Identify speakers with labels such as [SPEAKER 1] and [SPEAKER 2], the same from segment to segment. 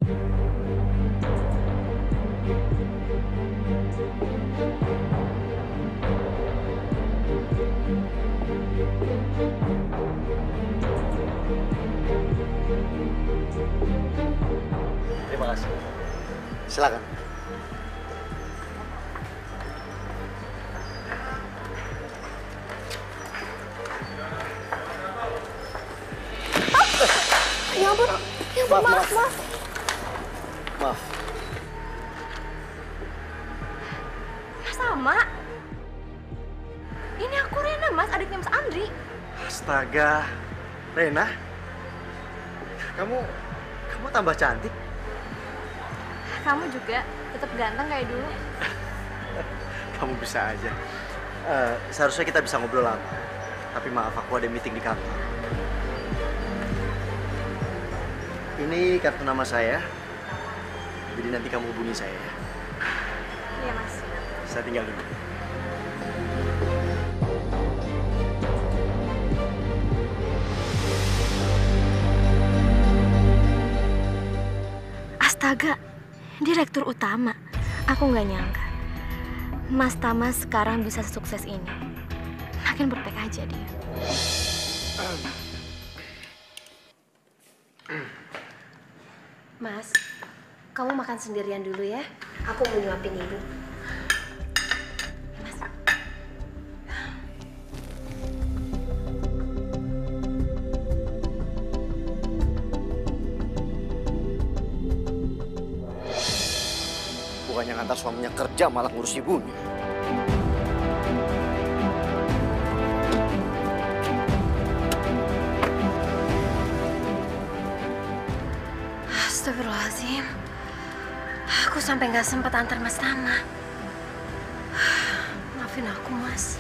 [SPEAKER 1] Terima kasih. Silakan.
[SPEAKER 2] Ya ampun, maaf.
[SPEAKER 1] Maaf.
[SPEAKER 2] Mas Sama. Ini aku Rena, Mas, adiknya Mas Andri.
[SPEAKER 1] Astaga, Rena, kamu tambah cantik.
[SPEAKER 2] Kamu juga tetap ganteng kayak dulu.
[SPEAKER 1] Kamu bisa aja. Seharusnya kita bisa ngobrol lama. Tapi maaf, aku ada meeting di kantor. Ini kartu nama saya. Jadi nanti kamu hubungi saya ya.
[SPEAKER 2] Iya, Mas.
[SPEAKER 1] Saya tinggal dulu.
[SPEAKER 2] Astaga, direktur utama. Aku nggak nyangka Mas Tama sekarang bisa sukses ini. Makin bertek aja dia.
[SPEAKER 3] Mas, kamu makan sendirian dulu ya. Aku mau nyuapin ibu. Mas.
[SPEAKER 1] Bukannya ngantar suaminya kerja malah ngurus ibunya.
[SPEAKER 3] Astagfirullahaladzim. Aku sampai nggak sempat antar Mas Tama. Maafin aku, Mas.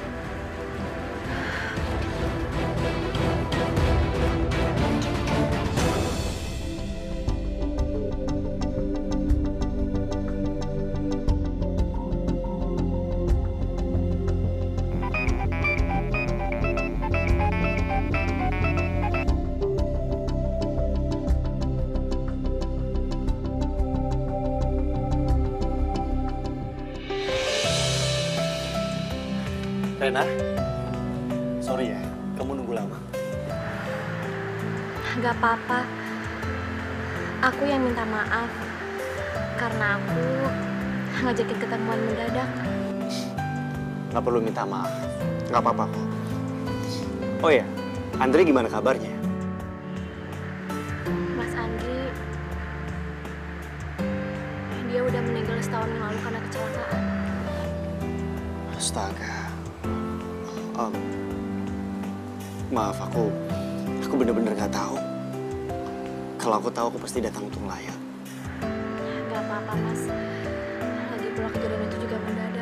[SPEAKER 1] Rena, sorry ya, kamu nunggu lama.
[SPEAKER 2] Gak apa-apa. Aku yang minta maaf karena aku ngajakin ketemuan mendadak.
[SPEAKER 1] Nggak perlu minta maaf, nggak apa-apa kok. Oh ya, Andre gimana kabarnya?
[SPEAKER 2] Mas Andri, dia udah meninggal setahun yang lalu karena kecelakaan.
[SPEAKER 1] Astaga. Maaf, aku bener-bener nggak tahu. Kalau aku tahu, aku pasti datang untuk layak.
[SPEAKER 2] Gak apa-apa, Mas. Lagi pula kejadian itu juga mendadak.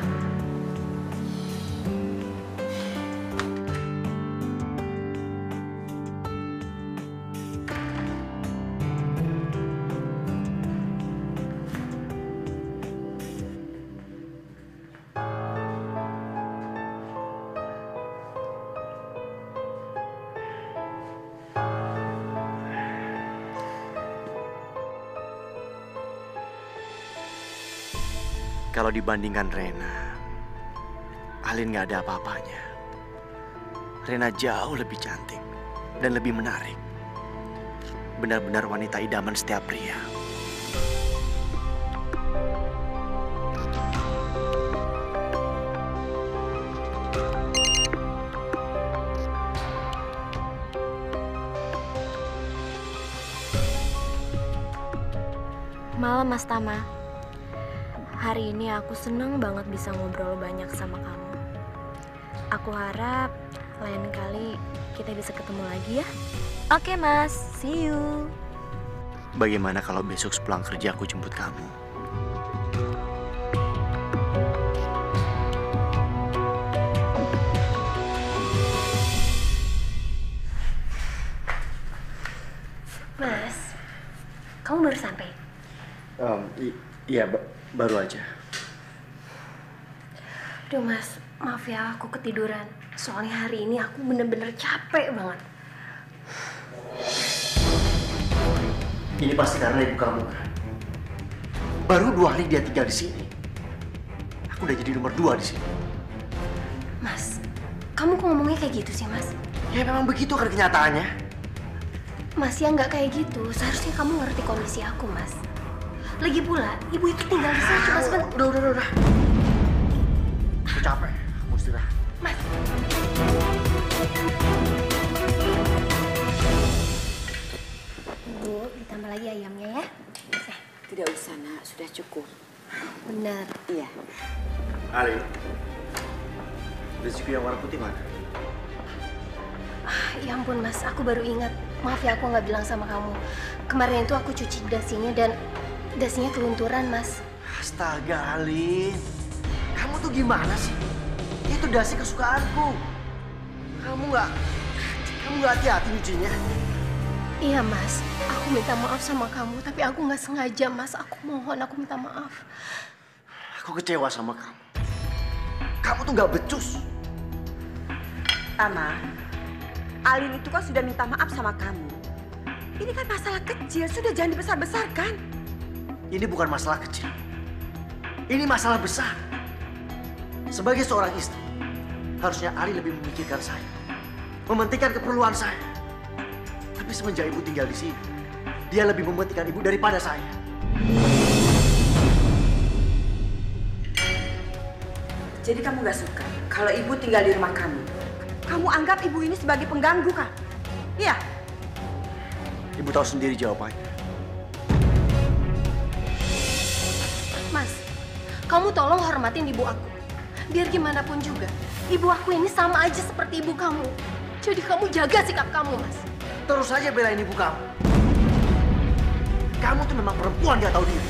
[SPEAKER 1] Kalau dibandingkan Rena, Alin nggak ada apa-apanya. Rena jauh lebih cantik dan lebih menarik. Benar-benar wanita idaman setiap pria.
[SPEAKER 2] Malam, Mas Tama. Hari ini aku seneng banget bisa ngobrol banyak sama kamu. Aku harap lain kali kita bisa ketemu lagi ya. Oke, Mas. See you.
[SPEAKER 1] Bagaimana kalau besok sepulang kerja aku jemput kamu?
[SPEAKER 3] Mas, kamu baru sampai?
[SPEAKER 1] Iya, baru aja.
[SPEAKER 3] Aduh, Mas, maaf ya aku ketiduran. Soalnya hari ini aku bener-bener capek banget.
[SPEAKER 1] Ini pasti karena ibu kamu kan. Baru 2 hari dia tinggal di sini. Aku udah jadi nomor 2 di sini.
[SPEAKER 3] Mas, kamu kok ngomongnya kayak gitu sih, Mas?
[SPEAKER 1] Ya memang begitu kan kenyataannya.
[SPEAKER 3] Mas, ya nggak kayak gitu. Seharusnya kamu ngerti kondisi aku, Mas. Lagi pula, ibu itu tinggal di sini cuma sebentar.
[SPEAKER 1] Udah. Aku capek. Aku istirahat.
[SPEAKER 3] Mas. Bu, ditambah lagi ayamnya ya.
[SPEAKER 4] Tidak usah, Nak. Sudah cukup.
[SPEAKER 3] Bener.
[SPEAKER 4] Iya.
[SPEAKER 1] Ali, rezeki yang warna putih mana?
[SPEAKER 3] Ya ampun, Mas. Aku baru ingat. Maaf ya, aku nggak bilang sama kamu. Kemarin itu aku cuci dasinya dan dasinya kelunturan, Mas.
[SPEAKER 1] Astaga, Alin. Kamu tuh gimana sih? Itu dasi kesukaanku. Kamu nggak hati-hati nyucinya.
[SPEAKER 3] Iya, Mas. Aku minta maaf sama kamu, tapi aku nggak sengaja, Mas. Aku mohon, aku minta maaf.
[SPEAKER 1] Aku kecewa sama kamu. Kamu tuh nggak becus.
[SPEAKER 4] Tama, Alin itu kan sudah minta maaf sama kamu. Ini kan masalah kecil, sudah jangan dibesar-besarkan.
[SPEAKER 1] Ini bukan masalah kecil. Ini masalah besar. Sebagai seorang istri, harusnya Ali lebih memikirkan saya. Mementingkan keperluan saya. Tapi semenjak ibu tinggal di sini, dia lebih mementingkan ibu daripada saya.
[SPEAKER 4] Jadi kamu gak suka kalau ibu tinggal di rumah kamu? Kamu anggap ibu ini sebagai pengganggu kan? Iya.
[SPEAKER 1] Ibu tahu sendiri jawabannya.
[SPEAKER 3] Mas, kamu tolong hormatin ibu aku. Biar gimana pun juga, ibu aku ini sama aja seperti ibu kamu. Jadi kamu jaga sikap kamu, Mas.
[SPEAKER 1] Terus saja belain ibu kamu. Kamu tuh memang perempuan gak tahu diri.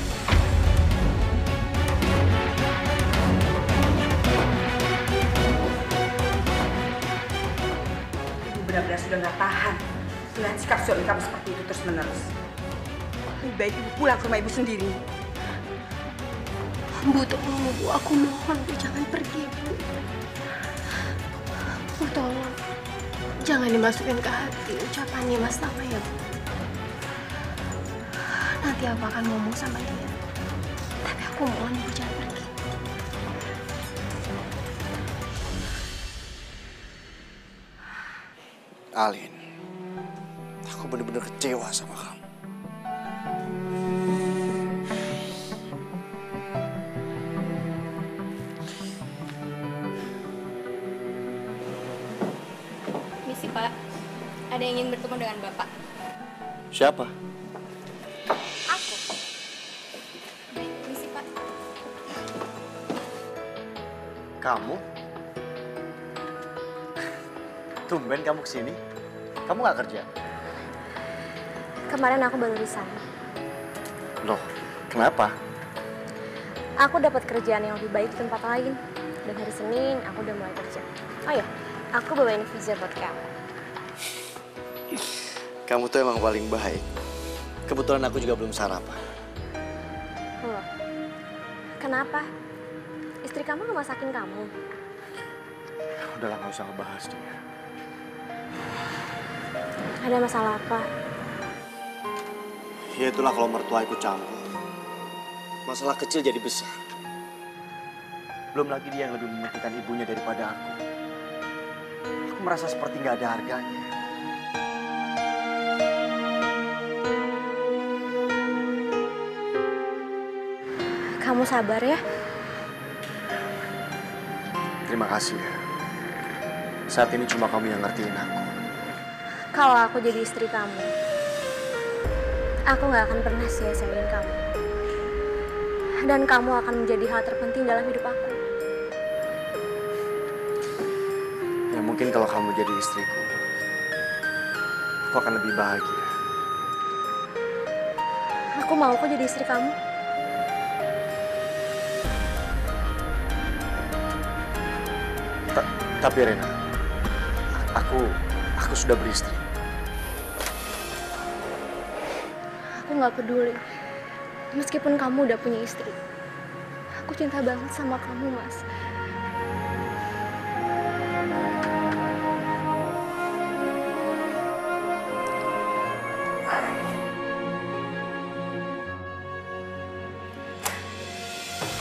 [SPEAKER 4] Ibu benar-benar sudah gak tahan melihat sikap suami kamu seperti itu terus-menerus. Lebih baik ibu pulang ke rumah ibu sendiri.
[SPEAKER 3] Bu, tolong Bu, aku mohon Bu, jangan pergi Bu. Bu, tolong. Jangan dimasukin ke hati ucapannya Mas Tama ya Bu. Nanti aku akan ngomong sama dia. Tapi aku mohon Bu, jangan pergi.
[SPEAKER 1] Alin, aku benar-benar kecewa sama kamu.
[SPEAKER 5] Misi, Pak. Ada yang ingin bertemu dengan Bapak.
[SPEAKER 1] Siapa?
[SPEAKER 5] Aku. Misi, Pak.
[SPEAKER 1] Kamu? Tumben kamu kesini. Kamu nggak kerja?
[SPEAKER 2] Kemarin aku baru resign.
[SPEAKER 1] Loh, kenapa?
[SPEAKER 2] Aku dapat kerjaan yang lebih baik di tempat lain. Dan hari Senin aku udah mulai kerja. Oh ya, aku bawain visa buat kamu.
[SPEAKER 1] Kamu tuh emang paling baik. Kebetulan aku juga belum sarapan.
[SPEAKER 2] Loh, kenapa? Istri kamu nggak masakin kamu?
[SPEAKER 1] Udah lah, nggak usah ngebahas dia.
[SPEAKER 2] Ada masalah apa?
[SPEAKER 1] Ya itulah kalau mertua ikut campur. Masalah kecil jadi besar. Belum lagi dia yang lebih mementingkan ibunya daripada aku. Aku merasa seperti nggak ada harganya.
[SPEAKER 2] Kamu sabar ya.
[SPEAKER 1] Terima kasih ya. Saat ini cuma kamu yang ngertiin aku.
[SPEAKER 2] Kalau aku jadi istri kamu, aku nggak akan pernah sia-siain kamu. Dan kamu akan menjadi hal terpenting dalam hidup aku.
[SPEAKER 1] Ya mungkin kalau kamu jadi istriku, aku akan lebih bahagia.
[SPEAKER 2] Aku mau kok jadi istri kamu.
[SPEAKER 1] Tapi Rena, aku sudah beristri.
[SPEAKER 2] Aku nggak peduli. Meskipun kamu udah punya istri. Aku cinta banget sama kamu, Mas.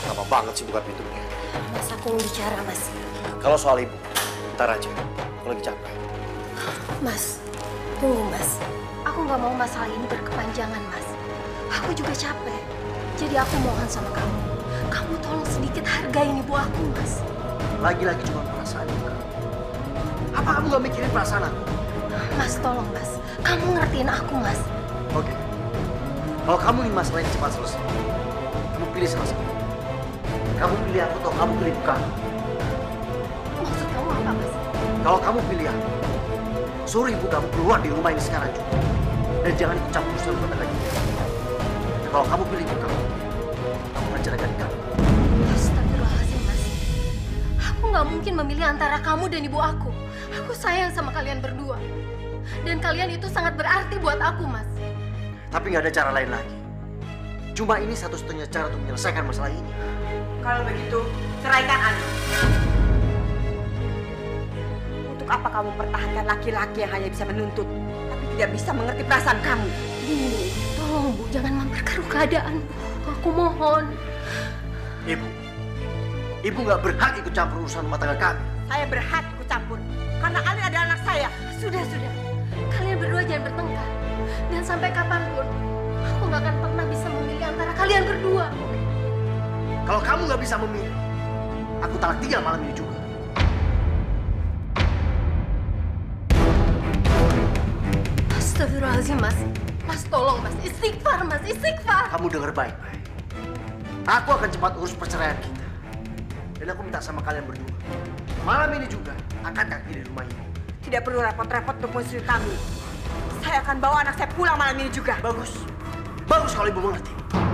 [SPEAKER 1] Lama banget sih buka pintunya.
[SPEAKER 3] Mas, aku mau bicara, Mas.
[SPEAKER 1] Kalau soal ibu, ntar aja. Aku lagi capek.
[SPEAKER 3] Mas, tunggu, Mas. Aku nggak mau masalah ini berkepanjangan, Mas. Aku juga capek. Jadi aku mohon sama kamu. Kamu tolong sedikit hargain ibu aku, Mas.
[SPEAKER 1] Lagi-lagi cuma perasaan ibu. Apa kamu gak mikirin perasaan aku?
[SPEAKER 3] Mas, tolong, Mas. Kamu ngertiin aku, Mas.
[SPEAKER 1] Oke. Kalau kamu ingin masalah ini cepat selesai, kamu pilih salah satu. Kamu pilih aku atau kamu pilih kamu?
[SPEAKER 3] Maksud kamu apa, Mas?
[SPEAKER 1] Kalau kamu pilih aku, suruh ibu kamu keluar di rumah ini sekarang juga. Dan jangan ikut campur urusan rumah tangga kita. Dan kalau kamu pilih ibu kamu akan ceraikan kamu.
[SPEAKER 3] Astagfirullahaladzim, Mas. Aku nggak mungkin memilih antara kamu dan ibu aku. Aku sayang sama kalian berdua. Dan kalian itu sangat berarti buat aku, Mas.
[SPEAKER 1] Tapi nggak ada cara lain lagi. Cuma ini satu-satunya cara untuk menyelesaikan masalah ini.
[SPEAKER 4] Kalau begitu, ceraikan Ani. Untuk apa kamu pertahankan laki-laki yang hanya bisa menuntut, tapi tidak bisa mengerti perasaan kamu?
[SPEAKER 3] Bu, tolong Bu, jangan memperkeruh keadaan, Bu. Aku mohon.
[SPEAKER 1] Ibu nggak berhak ikut campur urusan rumah tangga kami.
[SPEAKER 4] Saya berhak ikut campur, karena Ani adalah anak saya.
[SPEAKER 3] Sudah. Kalian berdua jangan bertengkar. Dan sampai kapanpun, aku nggak akan pernah bisa memilih antara kalian berdua.
[SPEAKER 1] Kalau kamu nggak bisa memilih, aku talak 3 malam ini juga.
[SPEAKER 3] Astagfirullahaladzim, Mas. Mas, tolong, Mas. Istighfar, Mas. Istighfar.
[SPEAKER 1] Kamu dengar baik-baik. Aku akan cepat urus perceraian kita. Dan aku minta sama kalian berdua, malam ini juga angkat kaki dari rumah ini.
[SPEAKER 4] Tidak perlu repot-repot untuk mengusir kami. Saya akan bawa anak saya pulang malam ini juga.
[SPEAKER 1] Bagus. Bagus kalau ibu mengerti.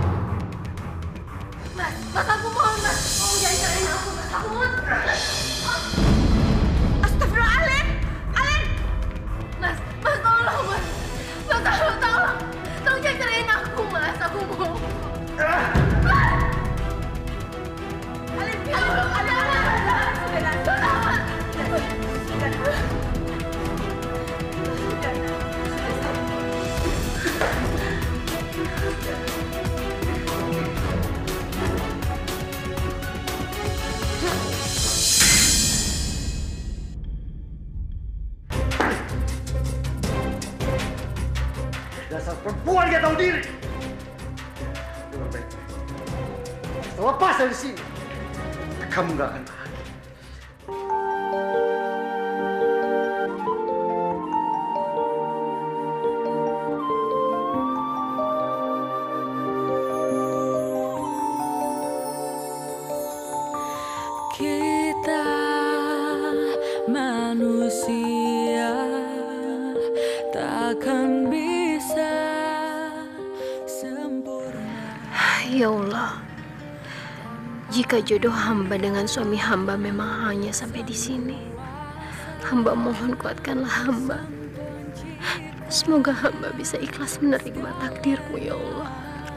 [SPEAKER 3] Mas, aku mohon, Mas. Tolong jangan cerain aku, Mas. Aku mohon.
[SPEAKER 4] Astagfirullahaladzim! Alin!
[SPEAKER 3] Mas, tolong, Mas. Tolong. Tolong jangan cerain aku, Mas. Aku mohon.
[SPEAKER 4] Alin!
[SPEAKER 1] Dasar perempuan gak tahu diri. Dengar baik-baik. Setelah lepas dari sini, kamu gak akan bahagia.
[SPEAKER 6] Kita manusia takkan bisa sempurna.
[SPEAKER 3] Ya Allah, jika jodoh hamba dengan suami hamba memang hanya sampai di sini, hamba mohon kuatkanlah hamba. Semoga hamba bisa ikhlas menerima takdirmu, ya Allah.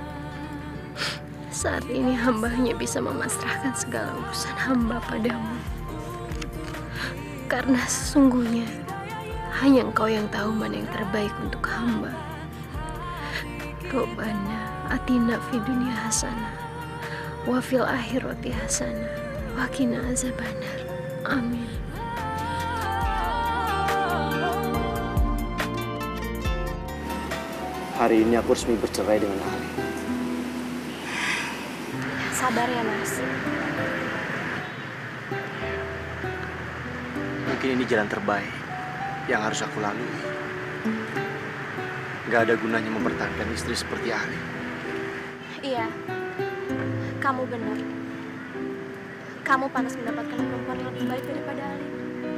[SPEAKER 3] Saat ini hamba hanya bisa memasrahkan segala urusan hamba padamu. Karena sesungguhnya hanya Engkau yang tahu mana yang terbaik untuk hamba. Robbana atina fid dunya hasanah wa fil akhirati hasanah wa qina azabannar. Amin.
[SPEAKER 1] Hari ini aku resmi bercerai dengan Ali.
[SPEAKER 2] Sabar ya, Mas.
[SPEAKER 1] Mungkin ini jalan terbaik yang harus aku lalui. Gak ada gunanya mempertahankan istri seperti Ali.
[SPEAKER 2] Iya, kamu benar. Kamu pantas mendapatkan perempuan yang lebih baik daripada Ali.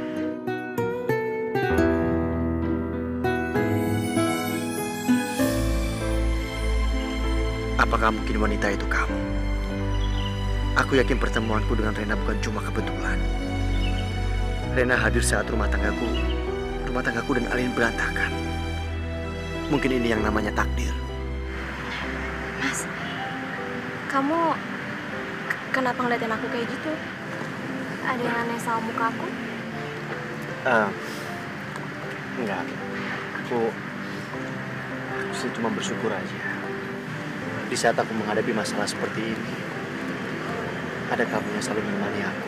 [SPEAKER 1] Apakah mungkin wanita itu kamu? Aku yakin pertemuanku dengan Rena bukan cuma kebetulan. Rena hadir saat rumah tanggaku dan Alin berantakan. Mungkin ini yang namanya takdir.
[SPEAKER 2] Mas, kamu kenapa ngeliatin aku kayak gitu? Ada yang aneh sama muka aku?
[SPEAKER 1] Enggak. Aku sih cuma bersyukur aja. Di saat aku menghadapi masalah seperti ini, ada kamu yang selalu menemani aku.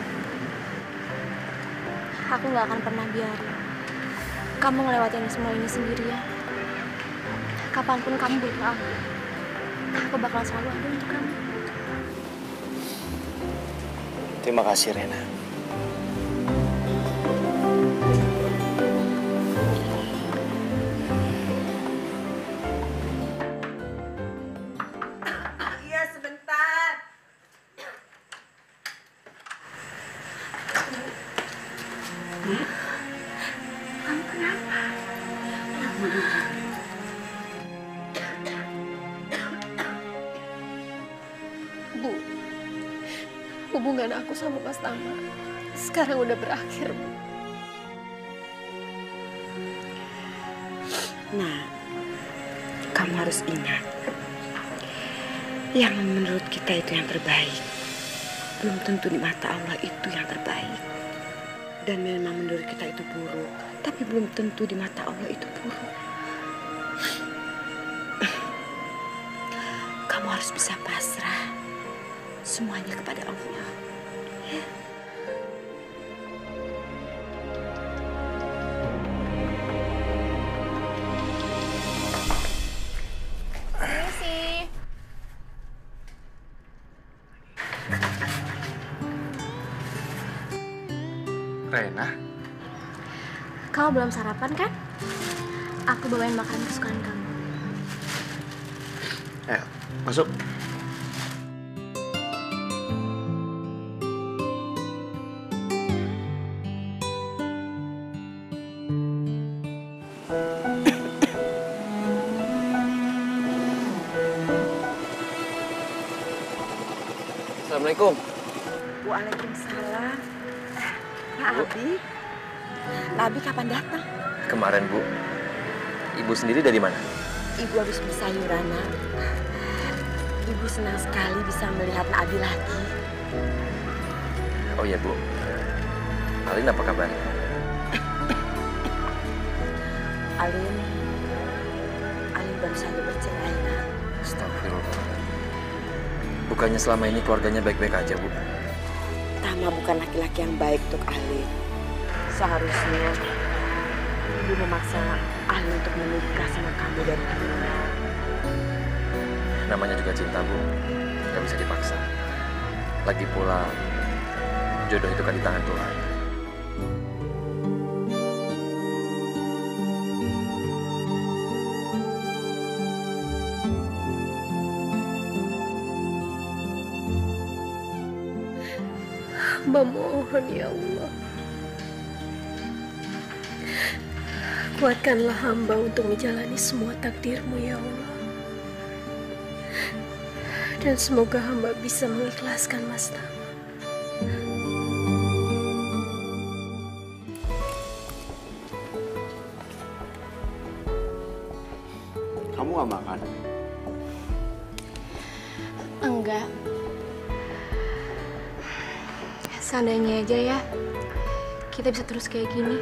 [SPEAKER 2] Aku nggak akan pernah biarin kamu ngelewatin semua ini sendirian. Kapanpun kamu butuh aku bakal selalu ada untuk kamu.
[SPEAKER 1] Terima kasih, Rena.
[SPEAKER 4] Iya, sebentar. Kamu kenapa?
[SPEAKER 3] Bu, hubungan aku sama Mas Tama sekarang udah berakhir, Bu.
[SPEAKER 4] Nah, kamu harus ingat, yang menurut kita itu yang terbaik, belum tentu di mata Allah itu yang terbaik. Dan memang menurut kita itu buruk, tapi belum tentu di mata Allah itu buruk. Kamu harus bisa pasrah semuanya kepada Allah. Ya.
[SPEAKER 5] Permisi.
[SPEAKER 1] Rena?
[SPEAKER 2] Kamu belum sarapan kan? Aku bawain makanan kesukaan kamu.
[SPEAKER 1] Ayo, masuk. Assalamualaikum.
[SPEAKER 4] Waalaikumsalam. Nak Abi? Nak Abi kapan datang?
[SPEAKER 7] Kemarin, Bu. Ibu sendiri dari mana?
[SPEAKER 4] Ibu habis beli sayuran, Nak. Ibu senang sekali bisa melihat Nak Abi lagi.
[SPEAKER 7] Oh iya, Bu. Alin apa kabar?
[SPEAKER 4] Alin baru saja bercerai, Nak.
[SPEAKER 7] Astagfirullah. Bukannya selama ini keluarganya baik-baik aja, Bu?
[SPEAKER 4] Tama bukan laki-laki yang baik untuk Alin. Seharusnya Ibu memaksa Alin untuk menikah sama kamu dari dulu.
[SPEAKER 7] Namanya juga cinta, Bu. Gak bisa dipaksa. Lagi pula, jodoh itu kan di tangan Tuhan.
[SPEAKER 3] Hamba mohon ya Allah, kuatkanlah hamba untuk menjalani semua takdir-Mu ya Allah. Dan semoga hamba bisa mengikhlaskan Mas Tama.
[SPEAKER 1] Kamu gak makan?
[SPEAKER 2] Enggak. Seandainya aja ya, kita bisa terus kayak gini.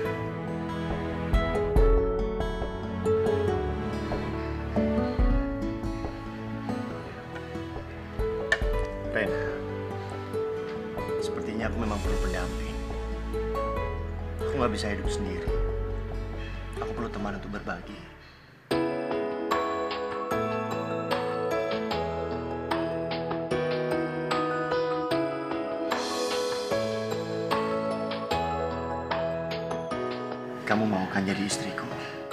[SPEAKER 1] Rena, sepertinya aku memang perlu pendamping. Aku nggak bisa hidup sendiri. Aku perlu teman untuk berbagi. Kamu mau kan jadi istriku?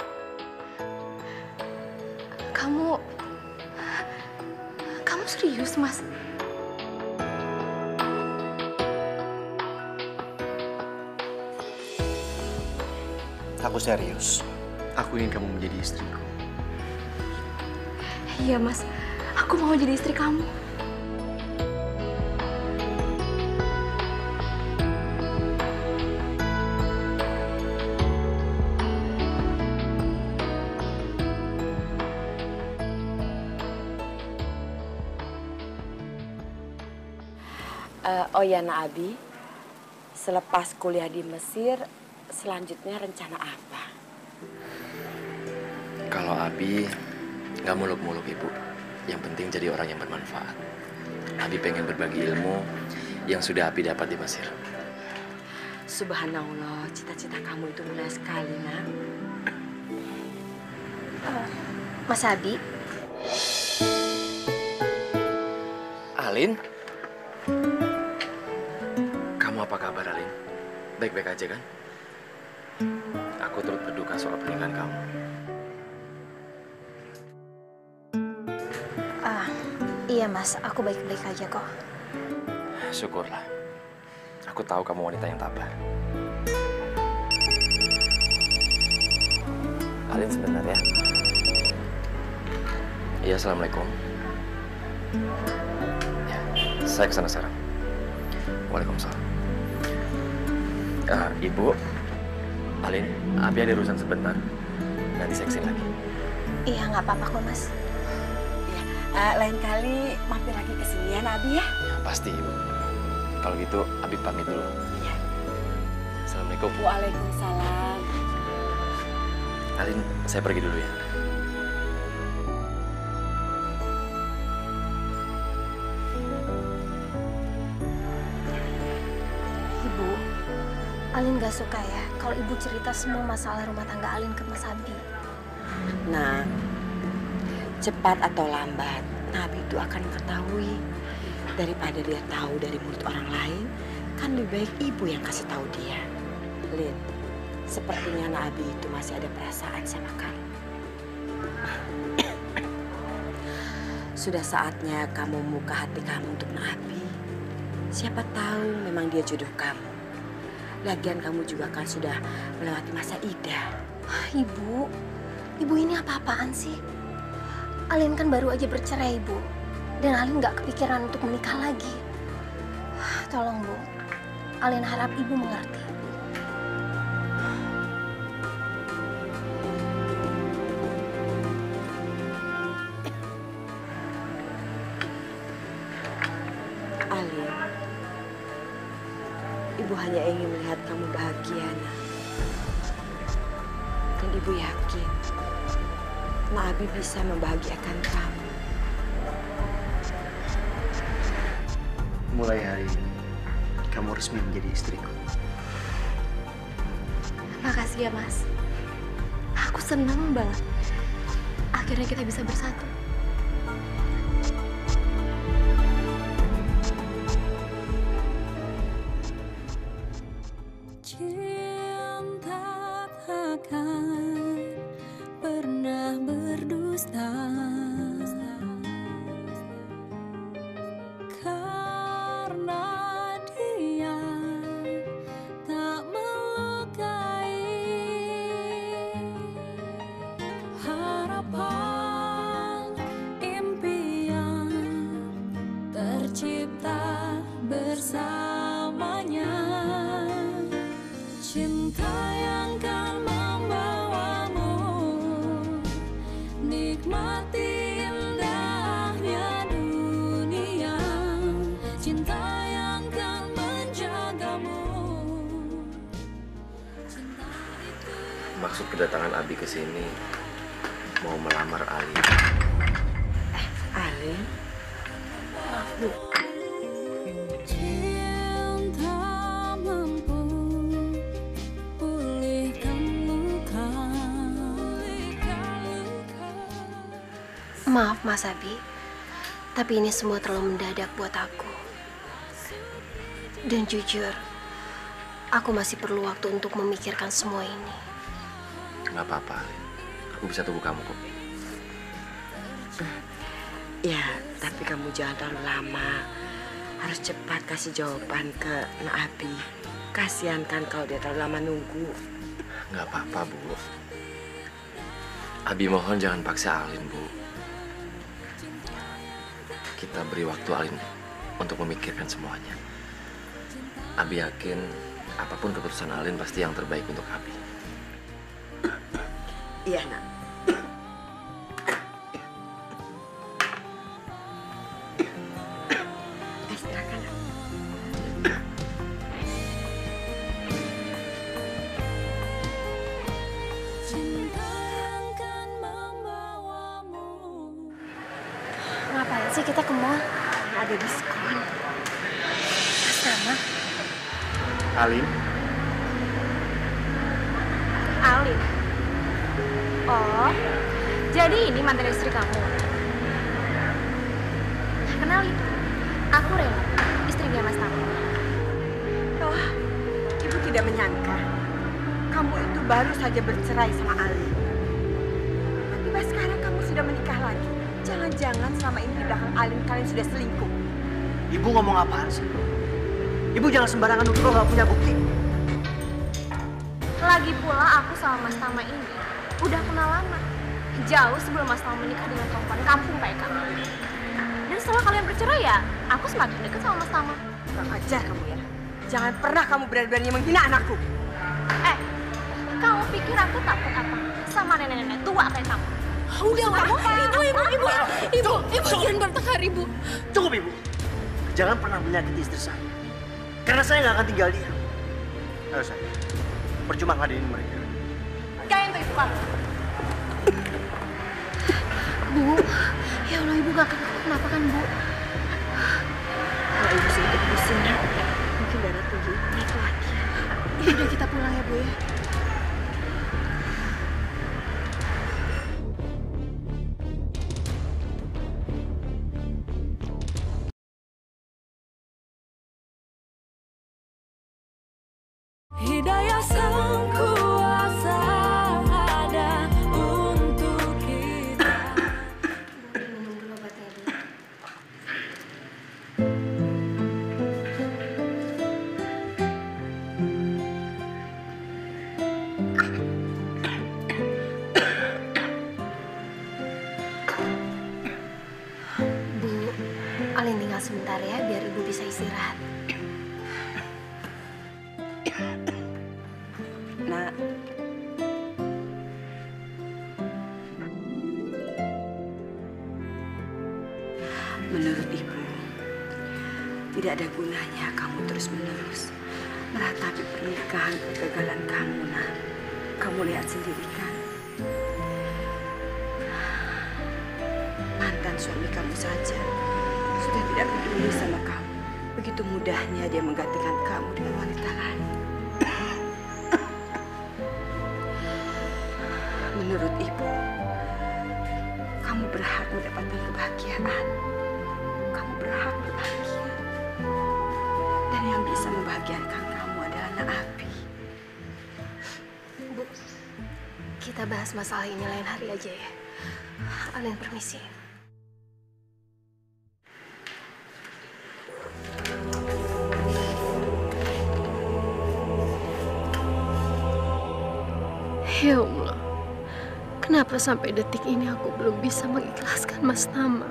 [SPEAKER 2] Kamu serius, Mas?
[SPEAKER 1] Aku serius. Aku ingin kamu menjadi istriku.
[SPEAKER 2] Iya, Mas. Aku mau jadi istri kamu.
[SPEAKER 4] Oh ya, Nak Abi, selepas kuliah di Mesir, selanjutnya rencana apa?
[SPEAKER 7] Kalau Abi nggak muluk-muluk, Ibu. Yang penting jadi orang yang bermanfaat. Abi pengen berbagi ilmu yang sudah Abi dapat di Mesir.
[SPEAKER 4] Subhanallah, cita-cita kamu itu mulia sekali, nak.
[SPEAKER 2] Mas Abi,
[SPEAKER 7] Alin? Kamu apa kabar, Alin? Baik-baik aja kan? Aku turut berduka soal pernikahan kamu.
[SPEAKER 2] iya Mas, aku baik-baik aja kok.
[SPEAKER 7] Syukurlah. Aku tahu kamu wanita yang tabah. Alin, sebentar ya. Iya, Assalamualaikum. Ya, saya kesana sekarang. Waalaikumsalam. Ibu, Alin, Abi ada urusan sebentar. Nanti saya kesini lagi.
[SPEAKER 2] Iya, nggak apa-apa kok Mas.
[SPEAKER 4] Lain kali mampir lagi ke sini ya, Nabi ya.
[SPEAKER 7] Ya, pasti, Ibu. Kalau gitu, Abi pamit dulu.
[SPEAKER 4] Iya.
[SPEAKER 7] Assalamualaikum.
[SPEAKER 4] Waalaikumsalam.
[SPEAKER 7] Alin, saya pergi dulu ya.
[SPEAKER 2] Ibu, Alin nggak suka ya kalau ibu cerita semua masalah rumah tangga Alin ke Mas Abi.
[SPEAKER 4] Nah, cepat atau lambat, Nabi itu akan mengetahui. Daripada dia tahu dari mulut orang lain, kan lebih baik ibu yang kasih tahu dia. Lin, sepertinya Nabi itu masih ada perasaan sama kamu. Sudah saatnya kamu membuka hati kamu untuk Nabi. Siapa tahu memang dia jodoh kamu. Lagian kamu juga kan sudah melewati masa idah.
[SPEAKER 2] Ibu ini apa-apaan sih? Alin kan baru aja bercerai, Bu. Dan Alin nggak kepikiran untuk menikah lagi. Tolong, Bu. Alin harap Ibu mengerti.
[SPEAKER 4] Alin, Ibu hanya ingin melihat kamu bahagia, nak. Dan Ibu yakin Nabi bisa membahagiakan kamu.
[SPEAKER 1] Mulai hari ini, kamu resmi menjadi istriku.
[SPEAKER 2] Makasih ya, Mas. Aku senang banget. Akhirnya kita bisa bersatu.
[SPEAKER 6] Cinta takkan pernah berdusta, karena dia tak melukai. Harapan impian tercipta bersamanya. Cinta yang kan membawamu nikmati indahnya dunia. Cinta yang kan menjagamu. Cinta itu.
[SPEAKER 7] Maksud kedatangan Abi ke sini mau melamar Alin.
[SPEAKER 4] Alin,
[SPEAKER 6] Cinta mampu pulihkan luka.
[SPEAKER 3] Maaf Mas Abi, tapi ini semua terlalu mendadak buat aku. Dan jujur, aku masih perlu waktu untuk memikirkan semua ini.
[SPEAKER 7] Nggak apa-apa, Alin. Aku bisa tunggu kamu kok.
[SPEAKER 4] ya tapi kamu jangan terlalu lama. Harus cepat kasih jawaban ke Nabi. Kasihan kan kalau dia terlalu lama nunggu.
[SPEAKER 7] Nggak apa-apa, Bu. Abi mohon jangan paksa Alin, Bu. Kita beri waktu Alin untuk memikirkan semuanya. Abi yakin apapun keputusan Alin pasti yang terbaik untuk Abi.
[SPEAKER 4] Iya, nak. Silakan, nak.
[SPEAKER 6] Cinta yang kan membawamu.
[SPEAKER 2] Ngapain sih kita ke mall?
[SPEAKER 4] Ada diskon. sama?
[SPEAKER 1] Alin,
[SPEAKER 2] Alin. Oh, jadi ini mantan istri kamu. Kenalin, aku Rena, istrinya Mas Tama.
[SPEAKER 4] Oh, ibu tidak menyangka kamu itu baru saja bercerai sama Ali. Tiba sekarang kamu sudah menikah lagi. Jangan-jangan selama ini di belakang Alin kalian sudah selingkuh.
[SPEAKER 1] ibu ngomong apaan sih? Ibu jangan sembarangan nuduh kalau nggak punya bukti.
[SPEAKER 2] Lagi pula aku sama Mas Tama ini udah kenal lama. Jauh sebelum Mas Tama menikah dengan perempuan kampung kayak kamu. Dan setelah kalian bercerai ya, aku semakin dekat sama Mas Tama.
[SPEAKER 4] Kurang ajar kamu ya. Jangan pernah kamu berani-beraninya menghina anakku.
[SPEAKER 2] Kamu pikir aku takut apa? Sama nenek-nenek tua kayak kamu.
[SPEAKER 3] Udah, ibu, jangan bertengkar, ibu.
[SPEAKER 1] Cukup ibu. Jangan pernah menyakiti istri saya. Karena saya nggak akan tinggal diam. Ayo saya. Percuma ngadein mereka.
[SPEAKER 2] Kalian tuh itu kamu.
[SPEAKER 3] Bu, ya Allah, ibu gak kenapa kan, Bu?
[SPEAKER 4] Kalau ibu sedikit pusing, mungkin darah tinggi ibu naik lagi.
[SPEAKER 3] Ya udah, kita pulang ya, Bu ya.
[SPEAKER 6] Hidayah sang kuasa ada untuk kita.
[SPEAKER 2] Minum dulu obatnya, Bu.
[SPEAKER 3] Bu, Alin tinggal sebentar ya, biar ibu bisa istirahat.
[SPEAKER 4] Nak, menurut ibu, tidak ada gunanya kamu terus-menerus meratapi pernikahan kegagalan kamu, Nak. Kamu lihat sendiri kan, mantan suami kamu saja sudah tidak peduli sama kamu. Begitu mudahnya dia menggantikan kamu dengan wanita lain. Menurut ibu, kamu berhak mendapatkan kebahagiaan. Kamu berhak berbahagia. Dan yang bisa membahagiakan kamu adalah Nak Abi.
[SPEAKER 3] Bu, kita bahas masalah ini lain hari aja ya. Alin permisi. Ya Allah, kenapa sampai detik ini aku belum bisa mengikhlaskan Mas Tama?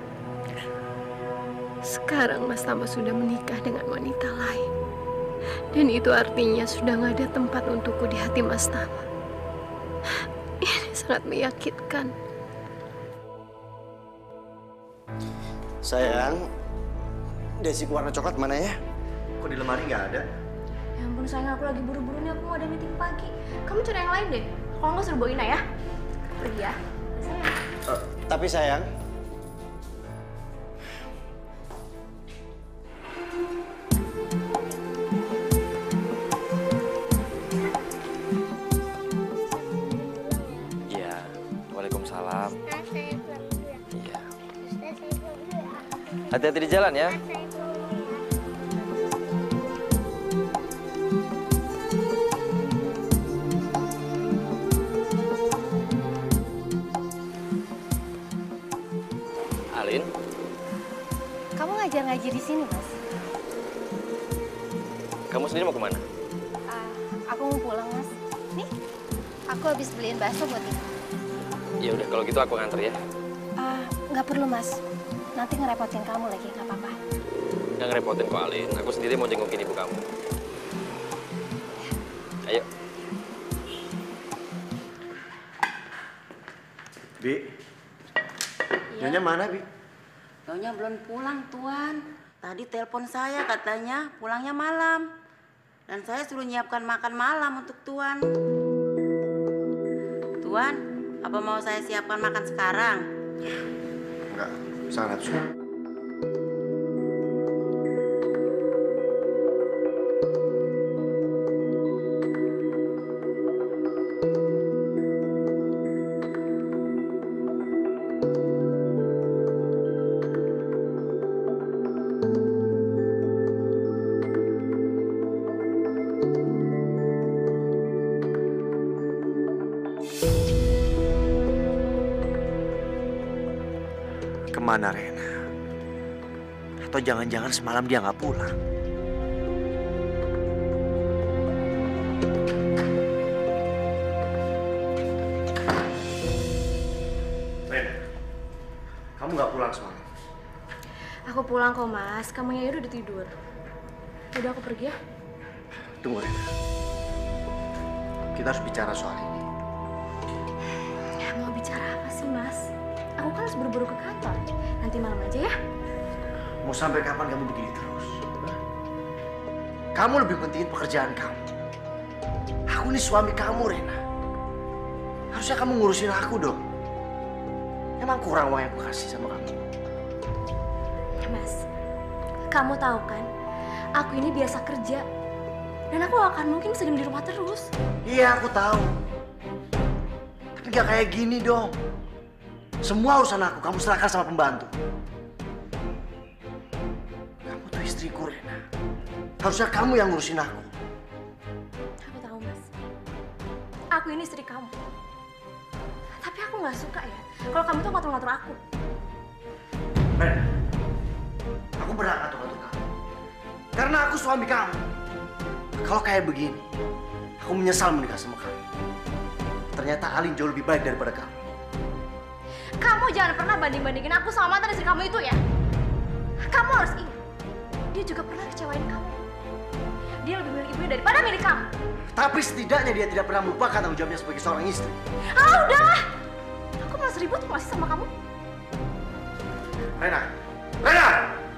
[SPEAKER 3] Sekarang Mas Tama sudah menikah dengan wanita lain. Dan itu artinya sudah gak ada tempat untukku di hati Mas Tama. Ini sangat menyakitkan.
[SPEAKER 1] Sayang, desi warna coklat mana ya? Kok di lemari nggak ada?
[SPEAKER 2] Ya ampun sayang, aku lagi buru-buru nih, aku mau ada meeting pagi. Kamu cari yang lain deh. Kalau nggak suruh bawa Ina ya. Pergi ya. Sayang.
[SPEAKER 1] Tapi sayang,
[SPEAKER 7] Iya, waalaikumsalam. Iya. Hati-hati di jalan ya. Alin,
[SPEAKER 3] Kamu ngajar-ngaji di sini, Mas?
[SPEAKER 7] kamu sendiri mau kemana?
[SPEAKER 3] Aku mau pulang, Mas. Nih, aku habis beliin bakso buat ibu.
[SPEAKER 7] Ya udah kalau gitu aku nganter ya.
[SPEAKER 3] Nggak perlu, Mas. Nanti ngerepotin kamu lagi, nggak apa-apa.
[SPEAKER 7] Nggak ngerepotin kok Alin, aku sendiri mau jengukin ibu kamu. Ayo.
[SPEAKER 1] Bi. Nyonya mana, Bi?
[SPEAKER 8] Nyonya belum pulang, Tuan. Tadi telepon saya katanya pulangnya malam. Dan saya suruh nyiapkan makan malam untuk Tuan. Tuan, apa mau saya siapkan makan sekarang?
[SPEAKER 1] Enggak, sangat suka. Kemana Rena? Atau jangan-jangan semalam dia nggak pulang? Rena, kamu nggak pulang semalam?
[SPEAKER 2] Aku pulang kok mas, kamunya udah tidur. Udah aku pergi ya?
[SPEAKER 1] Tunggu Rena. Kita harus bicara soal ini.
[SPEAKER 2] Mau bicara apa sih mas? Aku kan harus buru-buru ke kantor. Nanti malam aja ya?
[SPEAKER 1] Mau sampai kapan kamu begini terus? Kamu lebih pentingin pekerjaan kamu. Aku ini suami kamu, Rena. Harusnya kamu ngurusin aku dong. Emang kurang uang yang aku kasih sama kamu?
[SPEAKER 2] Mas, kamu tahu kan, aku ini biasa kerja. Dan aku gak akan mungkin bisa diem di rumah terus.
[SPEAKER 1] Iya, aku tahu. Tapi gak kayak gini dong. Semua urusan aku, kamu serahkan sama pembantu. Kamu tuh istriku, Rena. Harusnya kamu yang ngurusin aku.
[SPEAKER 2] Aku tahu, Mas. Aku ini istri kamu. Tapi aku gak suka ya, kalau kamu tuh ngatur-ngatur aku.
[SPEAKER 1] Rena, aku berhak ngatur-ngatur kamu. Karena aku suami kamu. Kalau kayak begini, aku menyesal menikah sama kamu. Ternyata Alin jauh lebih baik daripada kamu.
[SPEAKER 2] Kamu jangan pernah banding-bandingin aku sama mantan istri kamu itu ya. Kamu harus ingat, dia juga pernah kecewain kamu. Dia lebih milik ibunya daripada milik kamu.
[SPEAKER 1] Tapi setidaknya dia tidak pernah melupakan tanggung jawabnya sebagai seorang istri.
[SPEAKER 2] Ah, udahlah. Aku malas ribut masih sama kamu.
[SPEAKER 1] Rena! Rena!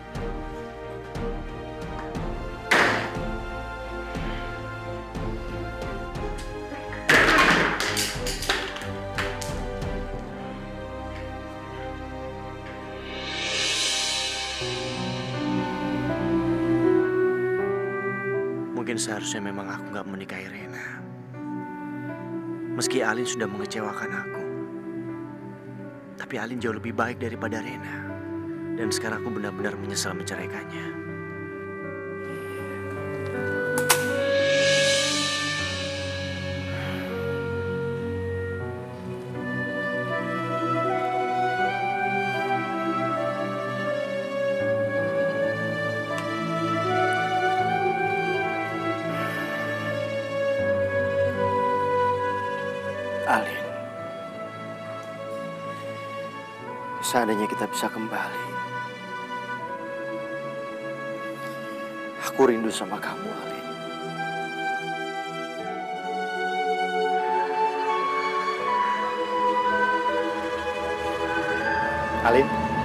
[SPEAKER 1] Mungkin seharusnya memang aku nggak menikahi Rena. Meski Alin sudah mengecewakan aku. Tapi Alin jauh lebih baik daripada Rena. Dan sekarang aku benar-benar menyesal menceraikannya. Alin, seandainya kita bisa kembali, aku rindu sama kamu, Alin. Alin?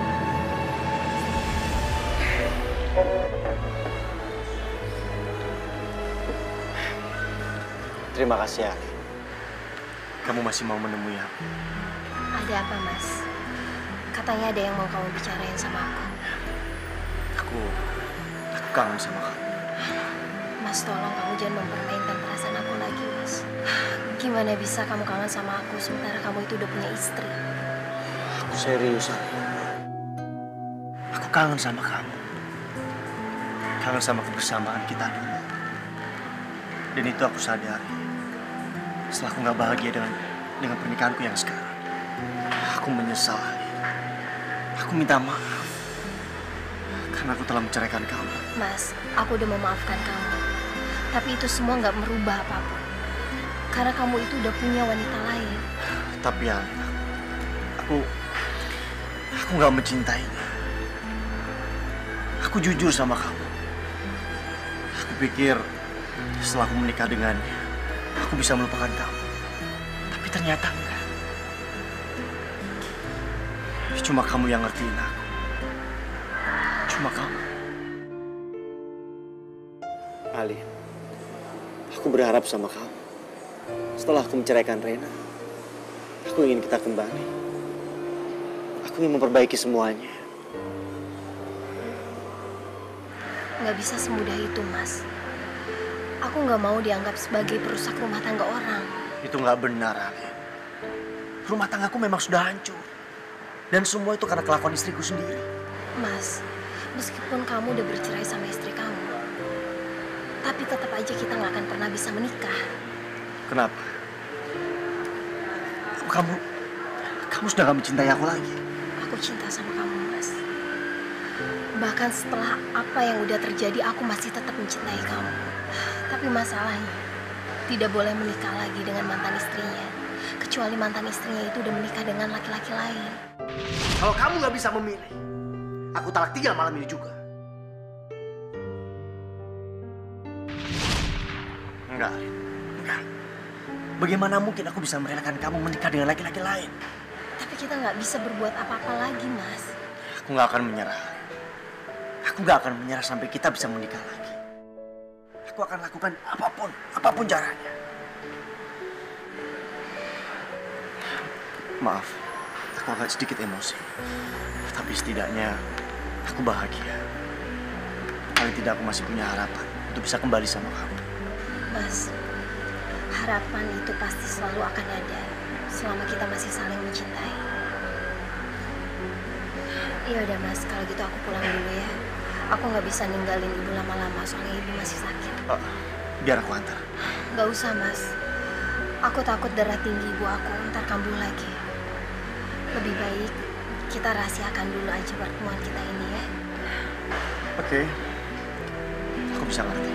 [SPEAKER 1] Terima kasih, Alin. Kamu masih mau menemui aku?
[SPEAKER 3] Ada apa, Mas? Katanya ada yang mau kamu bicarain sama aku.
[SPEAKER 1] Aku kangen sama kamu.
[SPEAKER 3] Mas, tolong kamu jangan mempermainkan perasaan aku lagi, Mas. Gimana bisa kamu kangen sama aku sementara kamu itu udah punya istri?
[SPEAKER 1] Aku serius, Alin. Aku kangen sama kamu. Kangen sama kebersamaan kita dulu. Dan itu aku sadari setelah aku nggak bahagia dengan pernikahanku yang sekarang. Aku menyesal, Alin. Aku minta maaf karena aku telah menceraikan kamu.
[SPEAKER 3] Mas, aku udah memaafkan kamu. Tapi itu semua nggak merubah apapun. Karena kamu itu udah punya wanita lain.
[SPEAKER 1] Tapi Alin, aku nggak mencintainya. Aku jujur sama kamu. Aku pikir setelah aku menikah dengannya, aku bisa melupakan kamu. Tapi ternyata enggak. Cuma kamu yang ngertiin aku. Cuma kamu. Alin, aku berharap sama kamu. Setelah aku menceraikan Rena, aku ingin kita kembali. Aku ingin memperbaiki semuanya.
[SPEAKER 3] Nggak bisa semudah itu, Mas. Aku nggak mau dianggap sebagai perusak rumah tangga orang.
[SPEAKER 1] Itu nggak benar, Alin. Rumah tanggaku memang sudah hancur. Dan semua itu karena kelakuan istriku sendiri.
[SPEAKER 3] Mas, meskipun kamu udah bercerai sama istri kamu, tapi tetap aja kita nggak akan pernah bisa menikah.
[SPEAKER 1] Kenapa? Kamu sudah gak mencintai aku lagi.
[SPEAKER 3] Aku aku cinta sama kamu, Mas. Bahkan setelah apa yang udah terjadi, aku masih tetap mencintai kamu. Tapi masalahnya, tidak boleh menikah lagi dengan mantan istrinya. Kecuali mantan istrinya itu udah menikah dengan laki-laki lain.
[SPEAKER 1] Kalau kamu nggak bisa memilih, aku talak 3 malam ini juga. Enggak, Alin. Enggak. Bagaimana mungkin aku bisa merelakan kamu menikah dengan laki-laki lain?
[SPEAKER 3] Tapi kita nggak bisa berbuat apa-apa lagi, Mas.
[SPEAKER 1] Aku nggak akan menyerah. Aku nggak akan menyerah sampai kita bisa menikah lagi. Aku akan lakukan apapun caranya. Maaf, aku agak sedikit emosi. Tapi setidaknya aku bahagia. Paling tidak aku masih punya harapan untuk bisa kembali sama kamu.
[SPEAKER 3] Mas, harapan itu pasti selalu akan ada selama kita masih saling mencintai. Ya udah Mas, kalau gitu aku pulang dulu ya. Aku nggak bisa ninggalin ibu lama-lama soalnya ibu masih sakit.
[SPEAKER 1] Biar aku antar.
[SPEAKER 3] Nggak usah Mas, aku takut darah tinggi ibu aku ntar kambuh lagi. Lebih baik kita rahasiakan dulu aja pertemuan kita ini ya.
[SPEAKER 1] Oke, aku bisa ngerti.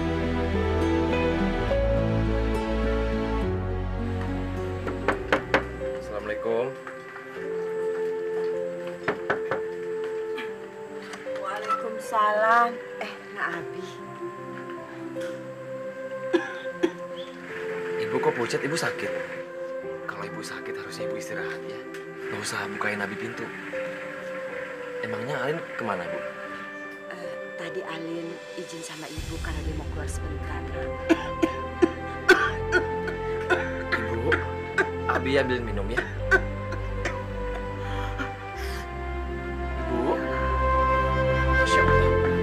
[SPEAKER 7] Assalamualaikum.
[SPEAKER 4] Waalaikumsalam. Nak Abi.
[SPEAKER 7] Ibu kok pucat? Ibu sakit? Kalau ibu sakit harusnya ibu istirahat ya. Nggak usah bukain Abi pintu. Emangnya Alin kemana, Bu?
[SPEAKER 4] Tadi Alin izin sama ibu karena dia mau keluar sebentar.
[SPEAKER 7] Ibu, Abi ambilin minum ya. Ibu. Masya Allah.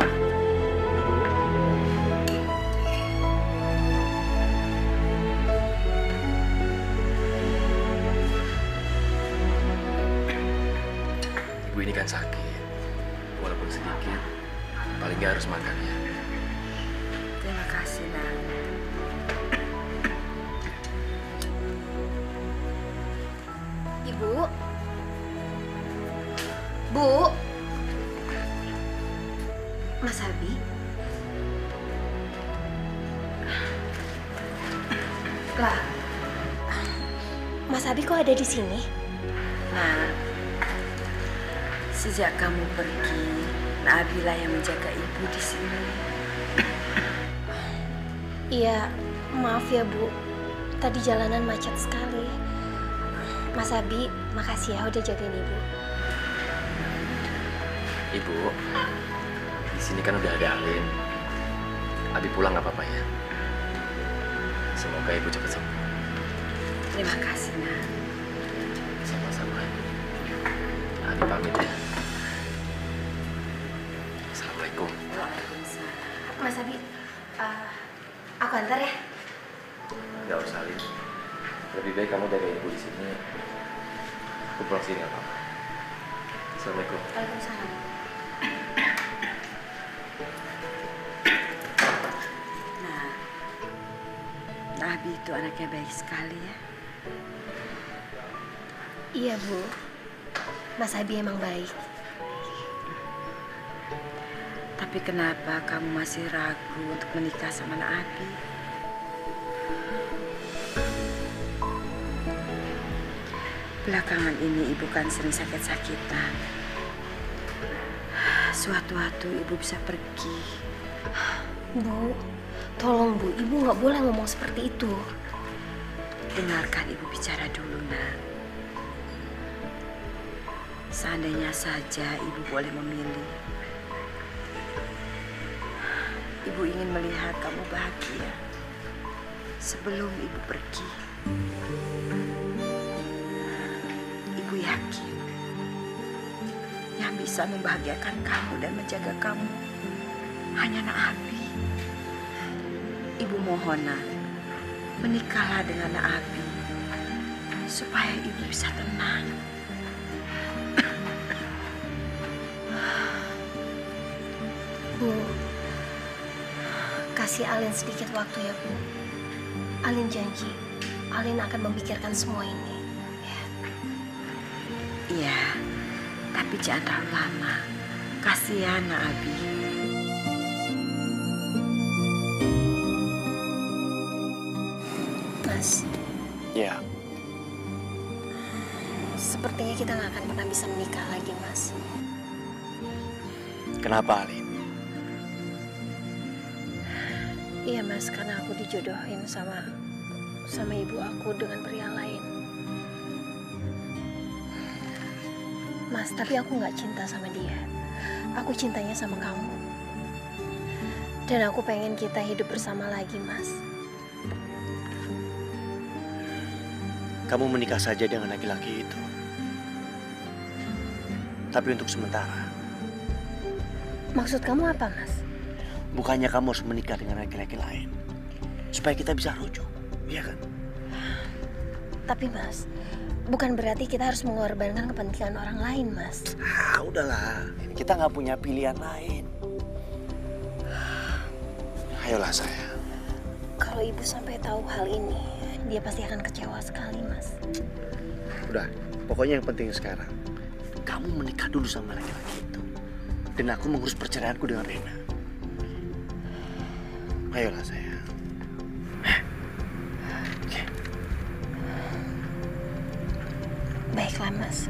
[SPEAKER 7] Ibu ini kan sakit, walaupun sedikit, paling nggak harus makan ya.
[SPEAKER 4] Terima kasih, Nak.
[SPEAKER 3] Ibu, Bu, Mas Abi. Lah, Mas Abi kok ada di sini?
[SPEAKER 4] Nah, sejak kamu pergi, Nabila yang menjaga ibu di sini.
[SPEAKER 3] Iya, maaf ya Bu. Tadi jalanan macet sekali. Mas Abi, makasih ya udah jagain Ibu.
[SPEAKER 7] Ibu, di sini kan udah ada Alin. Abi pulang nggak apa-apa ya. Semoga ibu cepat sembuh.
[SPEAKER 4] Terima kasih, Nak.
[SPEAKER 7] Sama-sama. Abi pamit ya. Assalamualaikum.
[SPEAKER 4] Waalaikumsalam.
[SPEAKER 3] Mas Abi, aku antar ya.
[SPEAKER 7] Nggak usah, Alin. Lebih baik kamu jaga ibu di sini. Aku pulang sini nggak apa-apa. Assalamualaikum.
[SPEAKER 3] Waalaikumsalam.
[SPEAKER 4] Nah, Nabi itu anaknya baik sekali ya.
[SPEAKER 3] Iya Bu, Mas Abi emang baik.
[SPEAKER 4] Tapi kenapa kamu masih ragu untuk menikah sama Nabi? Belakangan ini ibu kan sering sakit-sakitan. Suatu-waktu ibu bisa pergi.
[SPEAKER 3] Bu, tolong Bu, Ibu nggak boleh ngomong seperti itu.
[SPEAKER 4] Dengarkan ibu bicara dulu, Nak. Seandainya saja ibu boleh memilih. Ibu ingin melihat kamu bahagia sebelum ibu pergi. Ibu yakin yang bisa membahagiakan kamu dan menjaga kamu hanya Nak Abi. Ibu mohon, Nak, menikahlah dengan Nak Abi supaya ibu bisa tenang.
[SPEAKER 3] Bu, kasih Alin sedikit waktu ya Bu. Alin janji, Alin akan memikirkan semua ini.
[SPEAKER 4] Iya, jangan terlalu lama. Kasihan nak Abi.
[SPEAKER 3] Mas,
[SPEAKER 1] Ya,
[SPEAKER 3] sepertinya kita nggak akan pernah bisa menikah lagi, Mas.
[SPEAKER 1] kenapa Alin?
[SPEAKER 3] Iya, Mas, karena aku dijodohin sama ibu aku dengan pria lain. Mas, tapi aku nggak cinta sama dia. Aku cintanya sama kamu. Dan aku pengen kita hidup bersama lagi, Mas.
[SPEAKER 1] Kamu menikah saja dengan laki-laki itu. Tapi untuk sementara.
[SPEAKER 3] Maksud kamu apa, Mas?
[SPEAKER 1] Bukannya kamu harus menikah dengan laki-laki lain. Supaya kita bisa rujuk, iya kan?
[SPEAKER 3] Tapi, Mas, bukan berarti kita harus mengorbankan kepentingan orang lain, Mas.
[SPEAKER 1] Ah, udahlah. Kita nggak punya pilihan lain. Ayolah sayang.
[SPEAKER 3] Kalau ibu sampai tahu hal ini, dia pasti akan kecewa sekali, Mas.
[SPEAKER 1] Udah, pokoknya yang penting sekarang. Kamu menikah dulu sama laki-laki itu. Dan aku mengurus perceraianku dengan Rena. Ayolah sayang. Oke.
[SPEAKER 3] Baiklah, Mas.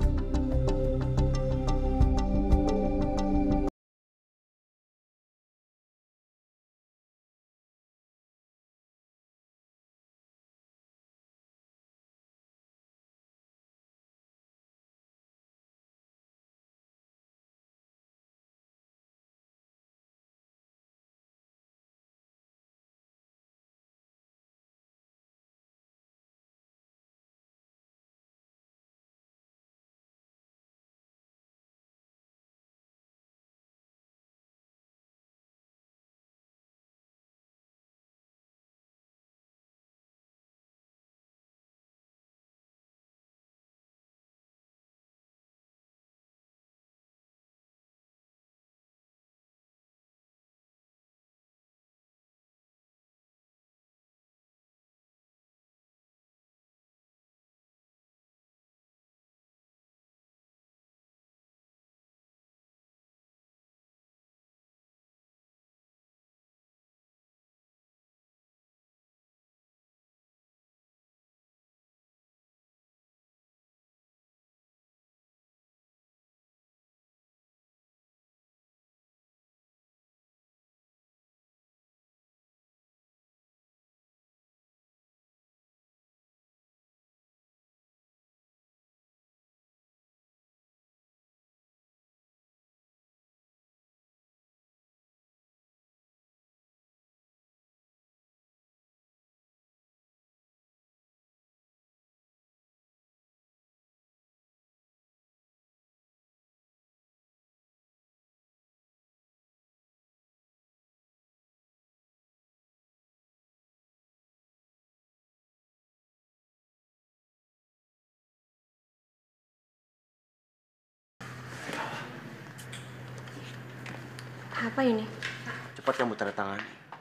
[SPEAKER 2] Apa ini?
[SPEAKER 1] Cepat kamu tanda tangani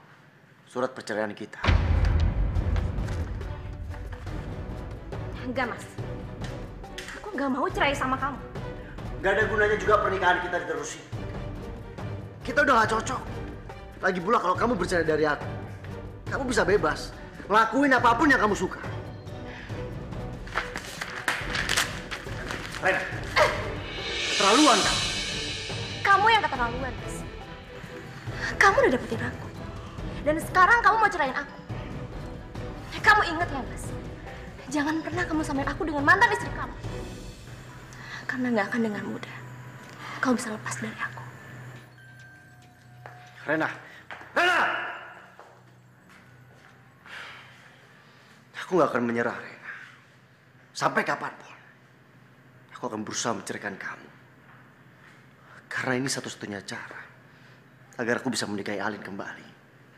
[SPEAKER 1] surat perceraian kita.
[SPEAKER 2] Enggak, Mas. Aku nggak mau cerai sama kamu.
[SPEAKER 1] Gak ada gunanya juga pernikahan kita diterusin. Kita udah gak cocok. Lagi pula kalau kamu bercerai dari aku, kamu bisa bebas ngelakuin apapun yang kamu suka. Rena, keterlaluan kamu.
[SPEAKER 2] Kamu yang keterlaluan, Mas. Kamu udah dapetin aku. Dan sekarang kamu mau ceraiin aku. Kamu inget ya, Mas? Jangan pernah kamu samain aku dengan mantan istri kamu. Karena nggak akan dengan mudah kamu bisa lepas dari aku.
[SPEAKER 1] Rena, Rena! Aku gak akan menyerah, Rena. Sampai kapanpun. Aku akan berusaha menceraikan kamu. Karena ini satu-satunya cara agar aku bisa menikahi Alin kembali.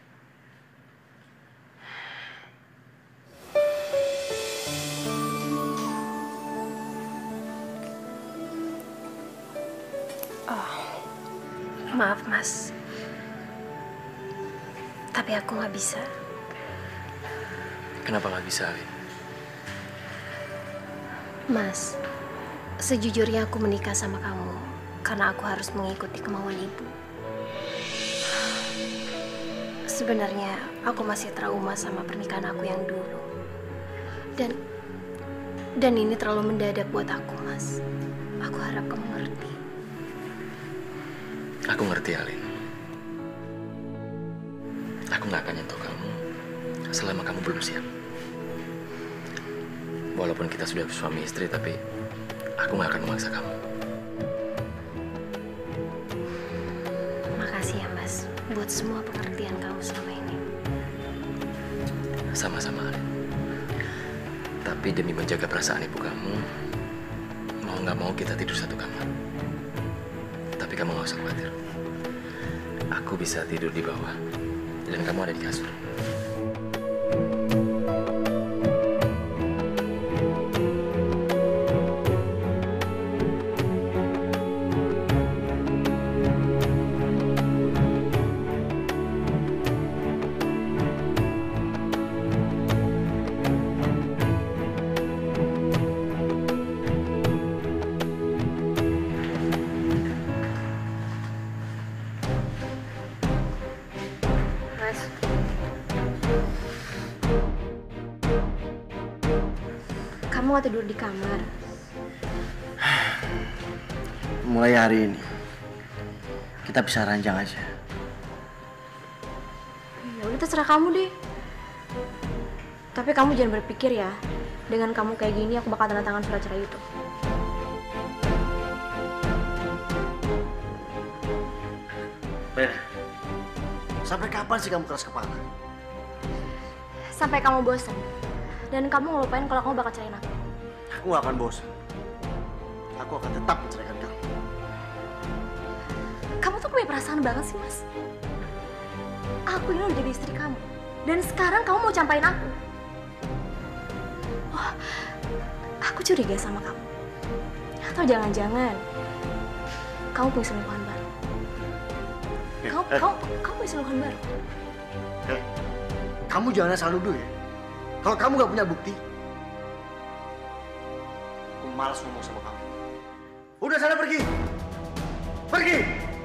[SPEAKER 3] Maaf, Mas. Tapi aku nggak bisa.
[SPEAKER 7] Kenapa nggak bisa, Alin?
[SPEAKER 3] Mas, sejujurnya aku menikah sama kamu karena aku harus mengikuti kemauan ibu. Sebenarnya aku masih trauma sama pernikahan aku yang dulu. Dan ini terlalu mendadak buat aku, Mas. Aku harap kamu ngerti.
[SPEAKER 7] Aku ngerti, Alin. Aku nggak akan nyentuh kamu selama kamu belum siap. Walaupun kita sudah suami istri, tapi aku nggak akan memaksa kamu.
[SPEAKER 3] Makasih ya, Mas, buat semua pengertian kamu selama ini.
[SPEAKER 7] Sama-sama, Alin. Tapi demi menjaga perasaan ibu kamu, mau nggak mau kita tidur satu kamar. Tapi kamu nggak usah khawatir. Aku bisa tidur di bawah, dan kamu ada di kasur.
[SPEAKER 2] Kamu gak tidur di kamar?
[SPEAKER 1] Mulai hari ini, kita bisa ranjang aja.
[SPEAKER 2] Ya udah terserah kamu deh. Tapi kamu jangan berpikir ya, dengan kamu kayak gini aku bakal tanda tangan surat cerai itu.
[SPEAKER 1] Rena, sampai kapan sih kamu keras kepala?
[SPEAKER 2] Sampai kamu bosan dan kamu ngelupain kalau kamu bakal ceraiin aku.
[SPEAKER 1] Aku gak akan bosan. Aku akan tetap menceraikan kamu.
[SPEAKER 2] Kamu tuh punya perasaan banget sih, Mas. Aku ini udah jadi istri kamu. Dan sekarang kamu mau campain aku. Oh, aku curiga sama kamu. Atau jangan-jangan kamu punya selingkuhan baru. Kamu punya selingkuhan baru.
[SPEAKER 1] Kamu jangan asal nuduh ya. Kalau kamu gak punya bukti, aku malas ngomong sama kamu. Udah sana pergi. Pergi.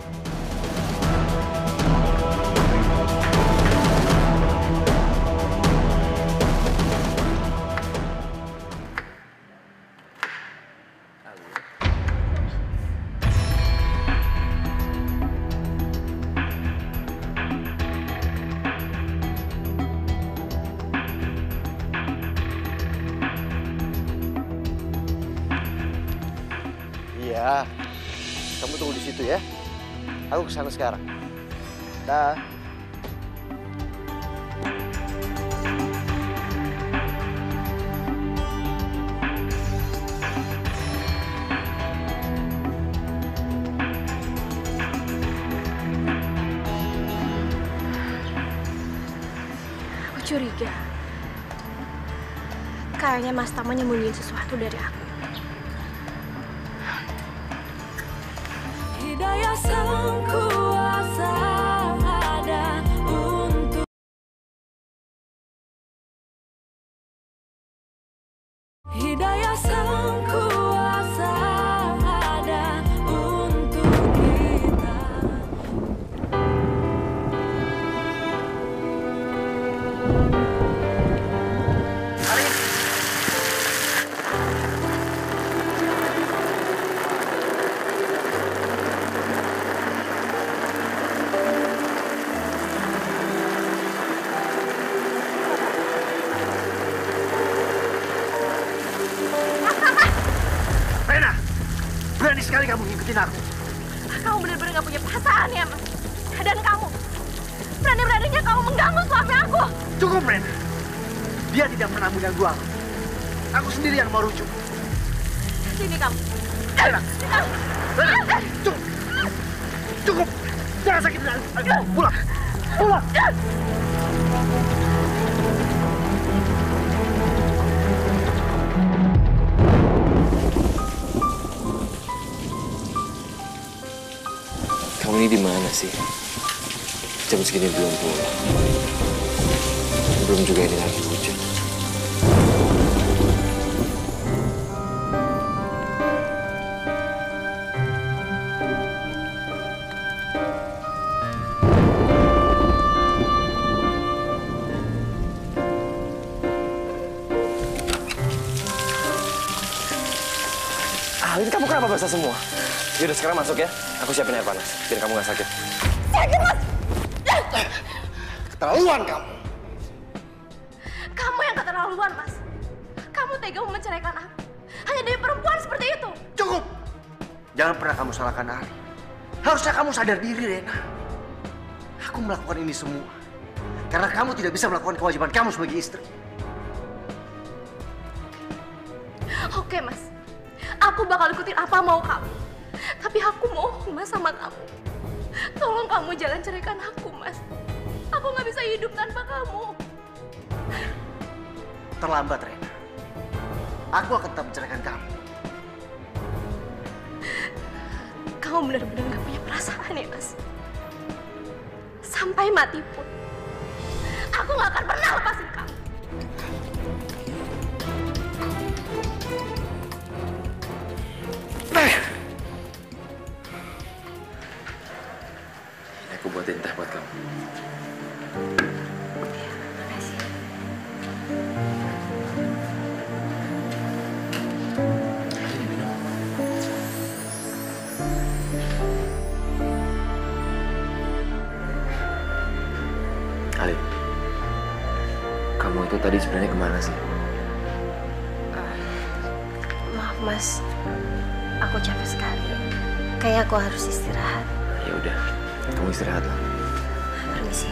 [SPEAKER 1] Iya, kamu tunggu di situ ya. Aku kesana sekarang. Dah.
[SPEAKER 2] Aku curiga. Kayaknya Mas Tama nyembunyiin sesuatu dari aku.
[SPEAKER 6] Hidayah sang kuasa ada untuk Hidayah sang kuasa ada untuk kita.
[SPEAKER 1] Rena, berani sekali kamu ngikutin aku.
[SPEAKER 2] Kamu benar-benar gak punya perasaan ya, Mas. Dan kamu, berani-beraninya kamu mengganggu suami aku.
[SPEAKER 1] Cukup, Rena. Dia tidak pernah mengganggu aku. Aku sendiri yang mau rujuk.
[SPEAKER 2] Sini kamu.
[SPEAKER 1] Rena, Rena, cukup. Cukup. Jangan sakitin aku. Ayo, pulang. Pulang.
[SPEAKER 7] Kamu ini di mana sih? Jam segini belum pulang. Belum juga ini lagi hujan. kenapa basah semua? Yaudah sekarang masuk ya. Aku siapin air panas, biar kamu nggak sakit.
[SPEAKER 2] Sakit, Mas!
[SPEAKER 1] Keterlaluan kamu.
[SPEAKER 2] Kamu yang keterlaluan, Mas. Kamu tega menceraikan aku. Hanya demi perempuan seperti itu.
[SPEAKER 1] Cukup! Jangan pernah kamu salahkan Ari. Harusnya kamu sadar diri, Rena. Aku melakukan ini semua karena kamu tidak bisa melakukan kewajiban kamu sebagai istri.
[SPEAKER 2] Oke, Mas. Aku bakal ikutin apa mau kamu. Tapi aku mohon, Mas, sama kamu. Tolong kamu jangan ceraikan aku, Mas. Aku nggak bisa hidup tanpa kamu.
[SPEAKER 1] Terlambat, Rena. Aku akan tetap menceraikan kamu.
[SPEAKER 2] Kamu benar-benar nggak punya perasaan ya, Mas. Sampai mati pun, aku nggak akan pernah lepasin kamu.
[SPEAKER 7] Ini aku buatin teh buat kamu. Alin, kamu itu tadi sebenarnya kemana sih?
[SPEAKER 3] Maaf, Mas. Aku capek sekali. Kayak aku harus istirahat.
[SPEAKER 7] Ya udah, kamu istirahat lah.
[SPEAKER 3] Permisi.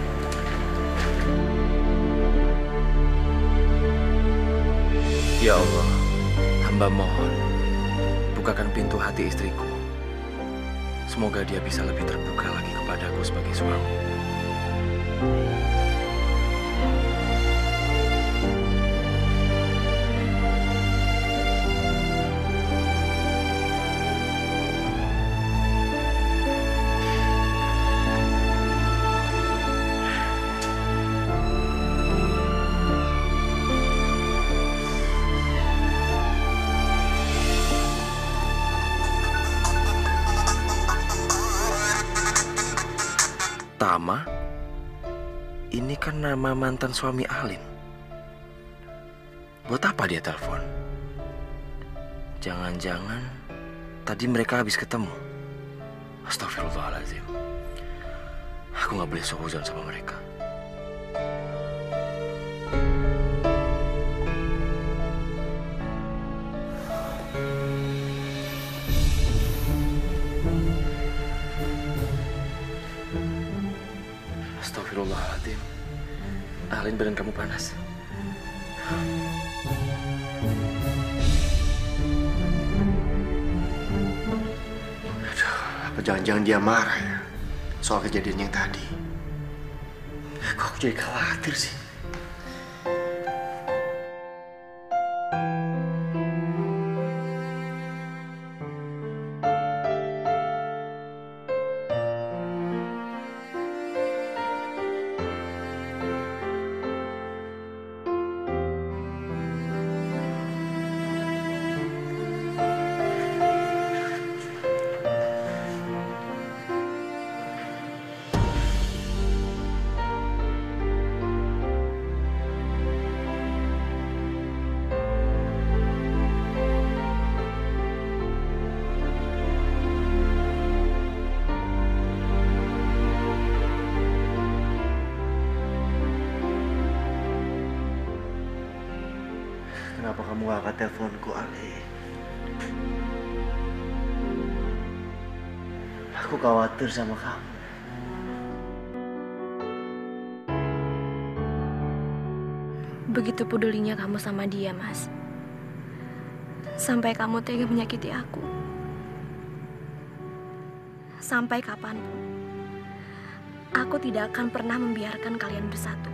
[SPEAKER 7] Ya Allah, hamba mohon, bukakan pintu hati istriku. Semoga dia bisa lebih terbuka lagi kepadaku sebagai suami. Tama? Ini kan nama mantan suami Alin. Buat apa dia telepon? Jangan-jangan tadi mereka habis ketemu. Astagfirullahaladzim. Aku nggak boleh suuzon sama mereka. Astagfirullahaladzim. Alin, badan kamu panas.
[SPEAKER 1] Aduh, apa jangan-jangan dia marah ya soal kejadian yang tadi? Kok aku jadi khawatir sih? Kenapa kamu gak angkat teleponku, Ali? Aku khawatir sama kamu.
[SPEAKER 2] Begitu pedulinya kamu sama dia, Mas. Sampai kamu tega menyakiti aku. Sampai kapanpun, aku tidak akan pernah membiarkan kalian bersatu.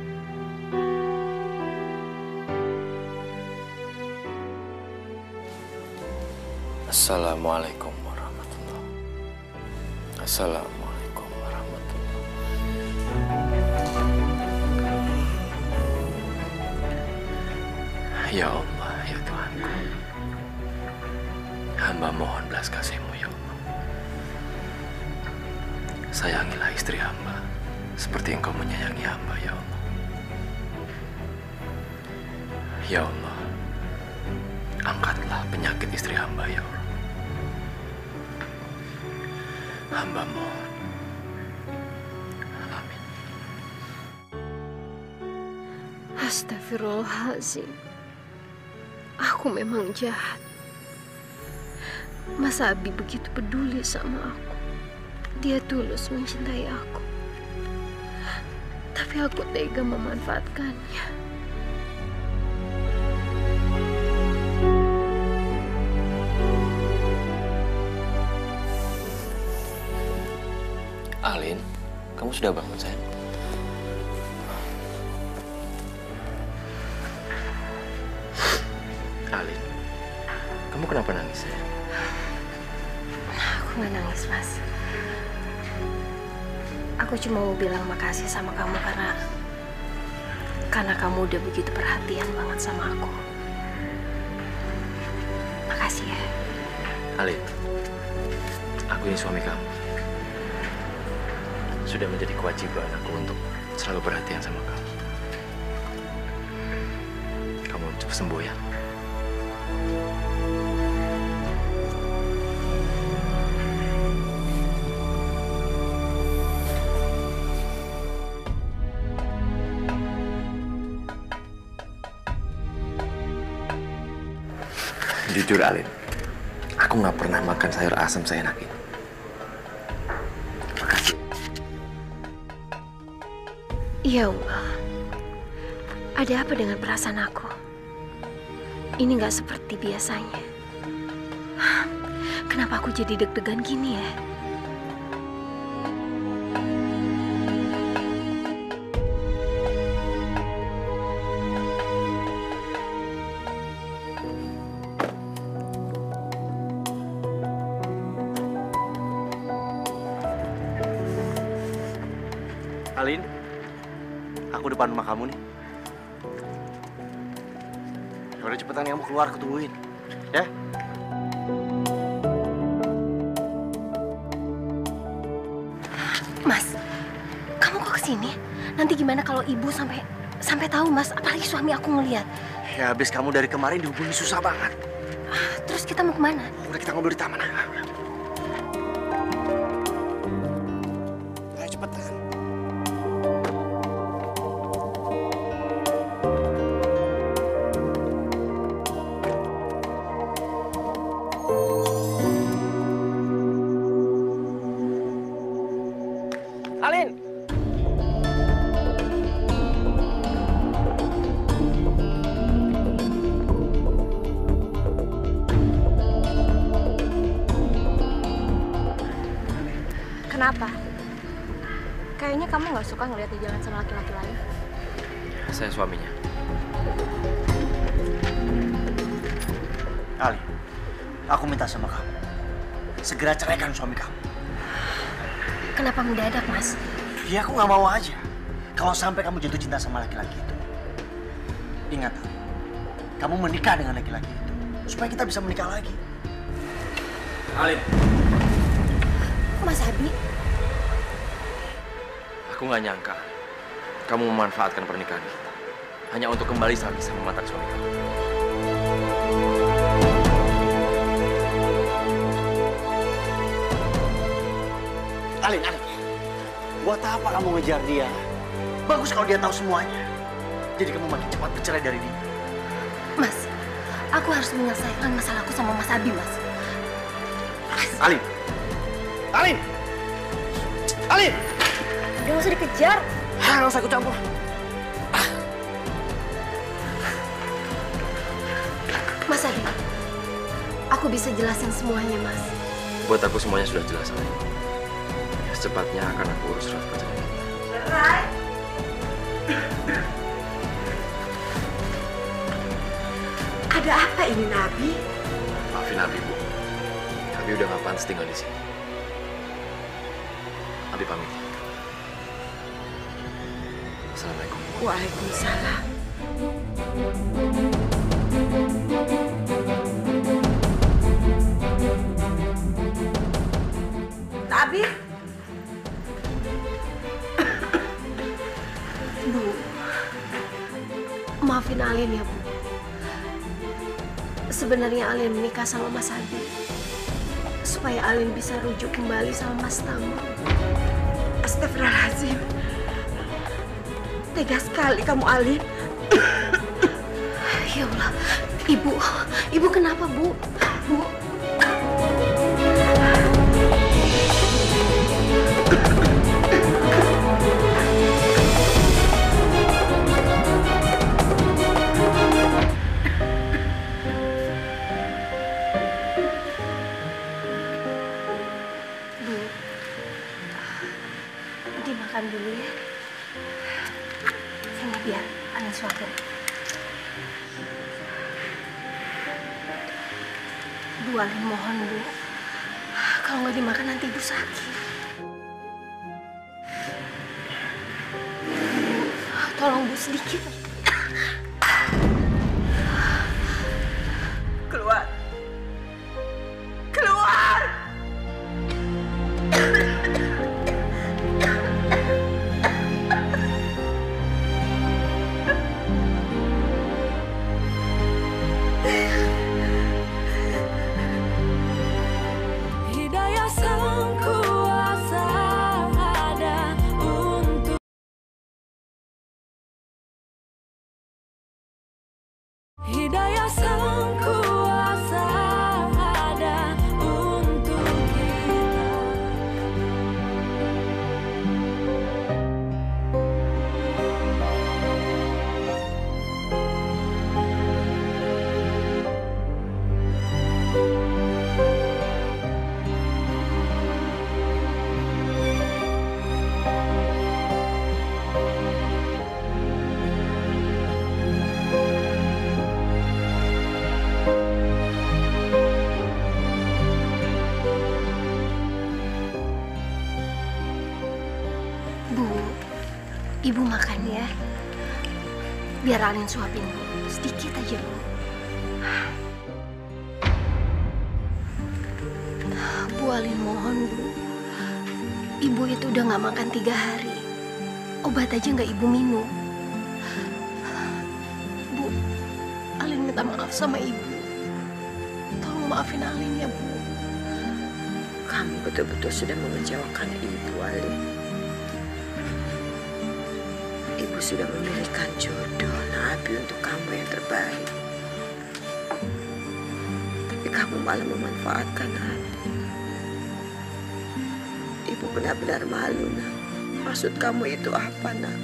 [SPEAKER 7] Assalamualaikum warahmatullahi wabarakatuh. Assalamualaikum warahmatullahi wabarakatuh. Ya Allah, ya Tuhanku, hamba mohon belas kasih-Mu ya Allah. Sayangilah istri hamba seperti Engkau menyayangi hamba ya Allah. Ya Allah, angkatlah penyakit istri hamba ya Allah. Hamba mohon. Amin.
[SPEAKER 3] Astagfirullahaladzim. Aku memang jahat. Mas Abi begitu peduli sama aku. Dia tulus mencintai aku. Tapi aku tega memanfaatkannya.
[SPEAKER 7] Alin, kamu sudah bangun, sayang? Alin, kamu kenapa nangis, sayang?
[SPEAKER 3] Aku nggak nangis, Mas. Aku cuma mau bilang makasih sama kamu karena kamu udah begitu perhatian banget sama aku. Makasih ya.
[SPEAKER 7] Alin, aku ini suami kamu. Sudah menjadi kewajiban aku untuk selalu perhatian sama kamu. Kamu cepat sembuh ya. Jujur, Alin, aku nggak pernah makan sayur asam seenak ini. Makasih.
[SPEAKER 3] Ya Allah, ada apa dengan perasaan aku? Ini nggak seperti biasanya. Kenapa aku jadi deg-degan gini ya?
[SPEAKER 1] Alin, aku depan rumah kamu nih. Udah cepetan kamu keluar, aku tungguin. Ya?
[SPEAKER 3] Mas, kamu kok kesini? Nanti gimana kalau ibu sampai tahu, Mas? Apalagi suami aku ngeliat.
[SPEAKER 1] Ya habis kamu dari kemarin dihubungi susah banget.
[SPEAKER 3] Terus kita mau kemana?
[SPEAKER 1] Udah kita ngobrol di taman. Ayo cepetan. Alin!
[SPEAKER 2] Kenapa? Kayaknya kamu nggak suka ngeliat dia jalan sama laki-laki lain.
[SPEAKER 7] Saya suaminya.
[SPEAKER 1] Alin, aku minta sama kamu. Segera ceraikan suami kamu.
[SPEAKER 3] Kenapa mendadak, Mas?
[SPEAKER 1] Ya aku nggak mau aja. Kalau sampai kamu jatuh cinta sama laki-laki itu. Ingat, Alin, kamu menikah dengan laki-laki itu. Supaya kita bisa menikah lagi. Alin.
[SPEAKER 3] Mas Abi?
[SPEAKER 7] Aku nggak nyangka kamu memanfaatkan pernikahan kita hanya untuk kembali lagi sama mantan suami kamu.
[SPEAKER 1] Alin, buat apa kamu ngejar dia? Bagus kalau dia tahu semuanya. Jadi kamu makin cepat bercerai dari dia.
[SPEAKER 3] Mas, aku harus menyelesaikan masalahku sama Mas Abi, Mas.
[SPEAKER 1] Alin! Alin! Alin!
[SPEAKER 2] Udah nggak usah dikejar.
[SPEAKER 1] Nggak usah ikut campur.
[SPEAKER 3] Mas Abi, aku bisa jelasin semuanya, Mas.
[SPEAKER 7] Buat aku semuanya sudah jelas, Alin. Secepatnya akan aku urus surat perceraian kita.
[SPEAKER 8] Cerai? Ada apa ini, Nabi?
[SPEAKER 7] Maafin Abi, Bu. Abi udah gak pantas tinggal di sini. Abi pamit. Assalamualaikum.
[SPEAKER 8] Waalaikumsalam. Nabi?
[SPEAKER 3] Bu, maafin Alin ya, Bu. Sebenarnya Alin menikah sama Mas Abi supaya Alin bisa rujuk kembali sama Mas Tama.
[SPEAKER 4] Astagfirullahaladzim. Tega sekali kamu, Alin.
[SPEAKER 3] Ya Allah, Ibu kenapa, Bu? Bu. Dimakan dulu ya. Sini biar Alin suapin. Bu, Alin mohon, Bu. Kalau nggak dimakan nanti Ibu sakit. Tolong Bu, sedikit.
[SPEAKER 4] Keluar. Keluar.
[SPEAKER 6] Hidayah sang kuasa ada untuk Hidayah sang kuasa ada untuk kita.
[SPEAKER 3] Bu, Ibu makan ya. Biar Alin suapin, Bu. Sedikit aja, Bu. Bu, Alin mohon, Bu. Ibu itu udah nggak makan 3 hari. Obat aja nggak Ibu minum. Bu, Alin minta maaf sama Ibu. Tolong maafin Alin ya, Bu.
[SPEAKER 4] Kamu betul-betul sudah mengecewakan Ibu, Alin. Ibu sudah memilihkan jodoh Nabi untuk kamu yang terbaik. Tapi kamu malah memanfaatkan Nabi. Ibu benar-benar malu, Nak. Maksud kamu itu apa, Nak?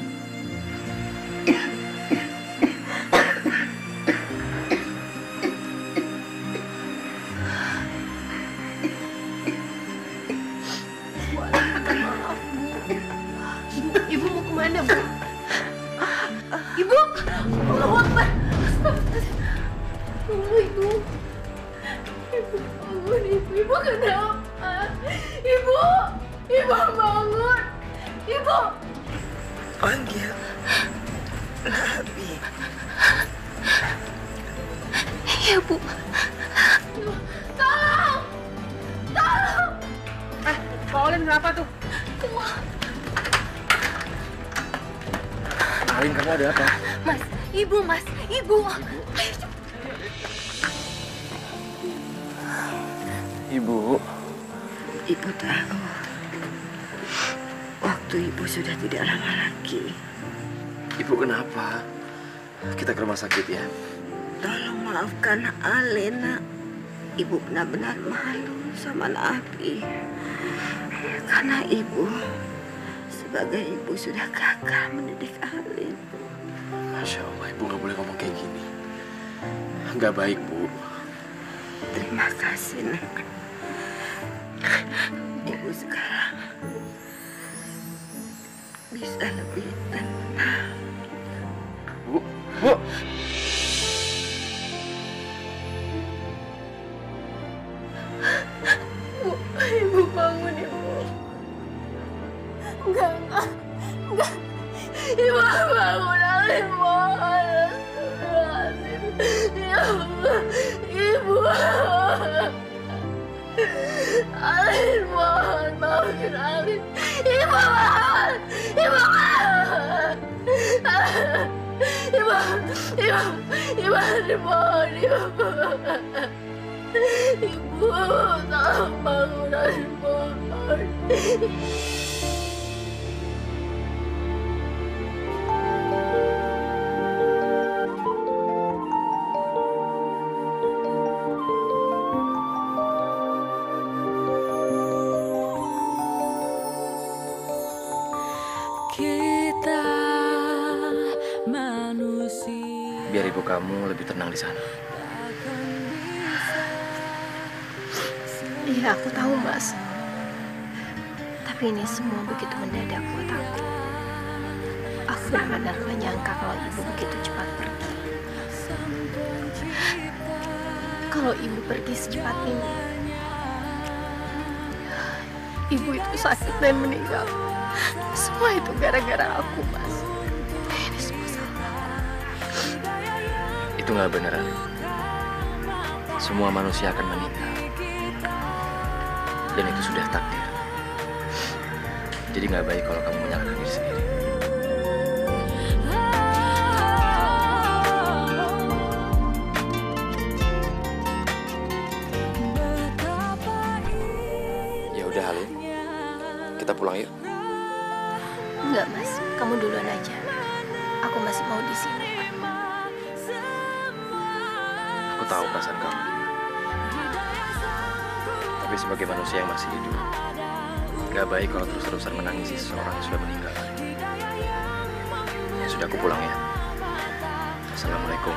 [SPEAKER 3] Bu, Alin minta maaf, Bu. Ibu mau kemana, Bu? Ibu! Allahu Akbar! Tunggu, Ibu. Ibu bangun, Ibu. Ibu kenapa? Ibu! Ibu bangun! Ibu!
[SPEAKER 4] Panggil Nabi.
[SPEAKER 3] Iya, Bu.
[SPEAKER 5] Tolong! Tolong!
[SPEAKER 9] Paulin kenapa tuh?
[SPEAKER 7] Alin, kamu ada apa?
[SPEAKER 3] Mas, Ibu, Mas. Ibu. Ayo, cepat.
[SPEAKER 7] Ibu.
[SPEAKER 4] Ibu tahu waktu Ibu sudah tidak lama lagi.
[SPEAKER 7] Ibu kenapa? Kita ke rumah sakit ya.
[SPEAKER 4] Tolong maafkan Alena. Ibu benar-benar malu sama Nabi. Karena Ibu sebagai ibu sudah gagal mendidik Alin.
[SPEAKER 7] Masya Allah, Ibu nggak boleh ngomong kayak gini. Nggak baik, Bu.
[SPEAKER 4] Terima kasih, Nak. Ibu sekarang bisa lebih tenang.
[SPEAKER 7] Bu, Bu.
[SPEAKER 3] Bu, Ibu bangun, Ibu. Enggak. Ibu bangun, Alin mohon. Ibu. Alin mohon, maafin Alin. Ibu mohon. Ibu mohon. Ibu Alin mohon, Ibu. Ibu, tolong bangun mohon.
[SPEAKER 6] Kita manusia.
[SPEAKER 7] Biar ibu kamu lebih tenang di sana.
[SPEAKER 3] Iya, aku tahu, Mas. Tapi ini semua begitu mendadak buat aku. Aku benar-benar gak nyangka kalau ibu begitu cepat pergi. Kalau ibu pergi secepat ini, ibu itu sakit dan meninggal. Semua itu gara-gara aku, Mas. Ini semua salah aku.
[SPEAKER 7] Itu nggak benar, Ali. Semua manusia akan meninggal. Dan itu sudah takdir. Jadi nggak baik kalau kamu menyalahkan diri sendiri. Ya udah, Halim. Kita pulang yuk.
[SPEAKER 3] Enggak, Mas. Kamu duluan aja. Aku masih mau di sini.
[SPEAKER 7] Aku tahu perasaan kamu. Tapi sebagai manusia yang masih hidup, nggak baik kalau terus-terusan menangisi seseorang yang sudah meninggal. Ya sudah, aku pulang ya. Assalamualaikum.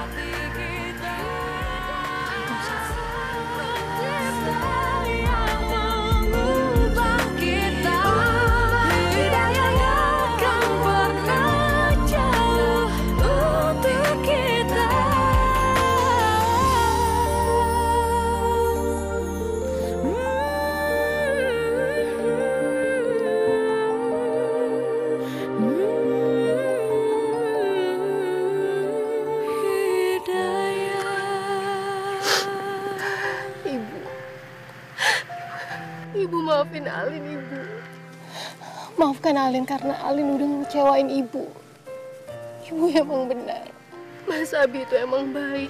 [SPEAKER 3] Ibu maafin Alin, Ibu. Maafkan Alin karena Alin udah ngecewain Ibu. Ibu emang benar. Mas Abi itu emang baik.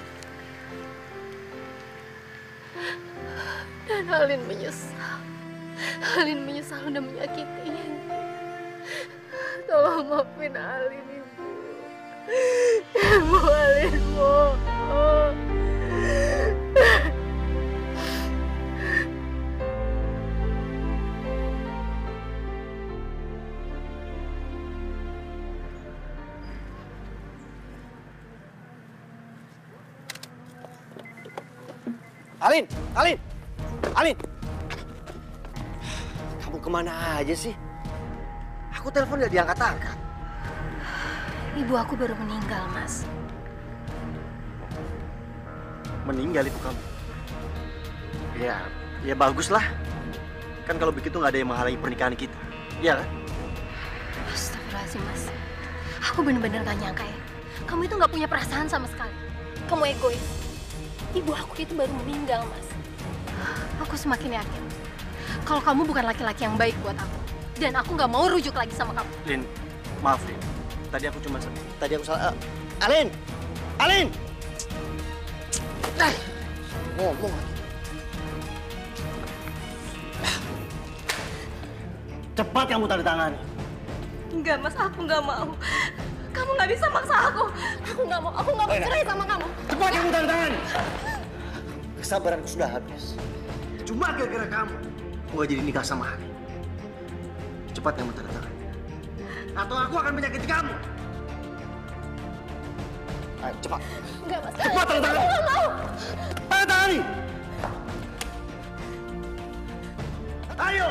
[SPEAKER 3] Dan Alin menyesal. Alin menyesal udah menyakitinya. Tolong maafin Alin, Ibu. Ibu, Alin, mohon.
[SPEAKER 1] Alin, Alin, Alin. Kamu kemana aja sih? Aku telepon gak diangkat-angkat.
[SPEAKER 3] Ibu aku baru meninggal, Mas.
[SPEAKER 1] Meninggal ibu kamu? Ya baguslah. Kan kalau begitu nggak ada yang menghalangi pernikahan kita. Iya kan?
[SPEAKER 3] Astagfirullahaladzim, Mas. Aku bener-bener gak nyangka ya. Kamu itu gak punya perasaan sama sekali. Kamu egois. Ibu aku itu baru meninggal, Mas. Aku semakin yakin kalau kamu bukan laki-laki yang baik buat aku. Dan aku gak mau rujuk lagi sama kamu.
[SPEAKER 1] Lin, maaf Lin. Tadi aku salah. Alin! Alin! Ngomong lagi. Cepat kamu tanda tangani.
[SPEAKER 2] Enggak, Mas, aku nggak mau. Kamu nggak bisa maksa aku. Aku nggak mau cerai sama kamu.
[SPEAKER 1] Cepat kamu tanda tangani. Kesabaranku sudah habis. Cuma gara-gara kamu, aku gak jadi nikah sama Hani. Cepat kamu tanda tangani. Atau aku akan menyakiti kamu. Ayo, cepat.
[SPEAKER 2] Enggak, Mas.
[SPEAKER 1] Cepat tanda tangani.
[SPEAKER 2] Aku nggak mau.
[SPEAKER 1] Tanda tangani. Ayo.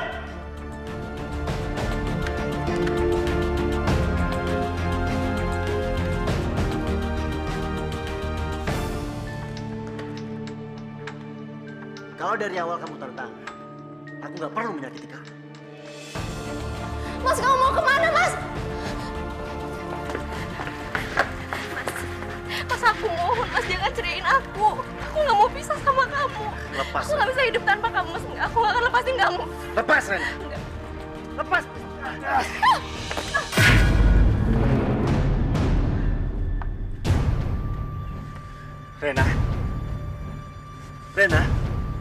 [SPEAKER 1] Kalau dari awal kamu tanda tangan, aku nggak perlu menyakiti kamu.
[SPEAKER 2] Mas, kamu mau kemana, Mas? Mas, aku mohon, Mas, jangan ceraiin aku. Aku nggak mau pisah sama kamu.
[SPEAKER 1] Lepas.
[SPEAKER 2] Aku nggak bisa hidup tanpa kamu, Mas. Aku nggak akan lepasin kamu.
[SPEAKER 1] Lepas, Rena.
[SPEAKER 2] Enggak.
[SPEAKER 1] Lepas. Rena. Rena.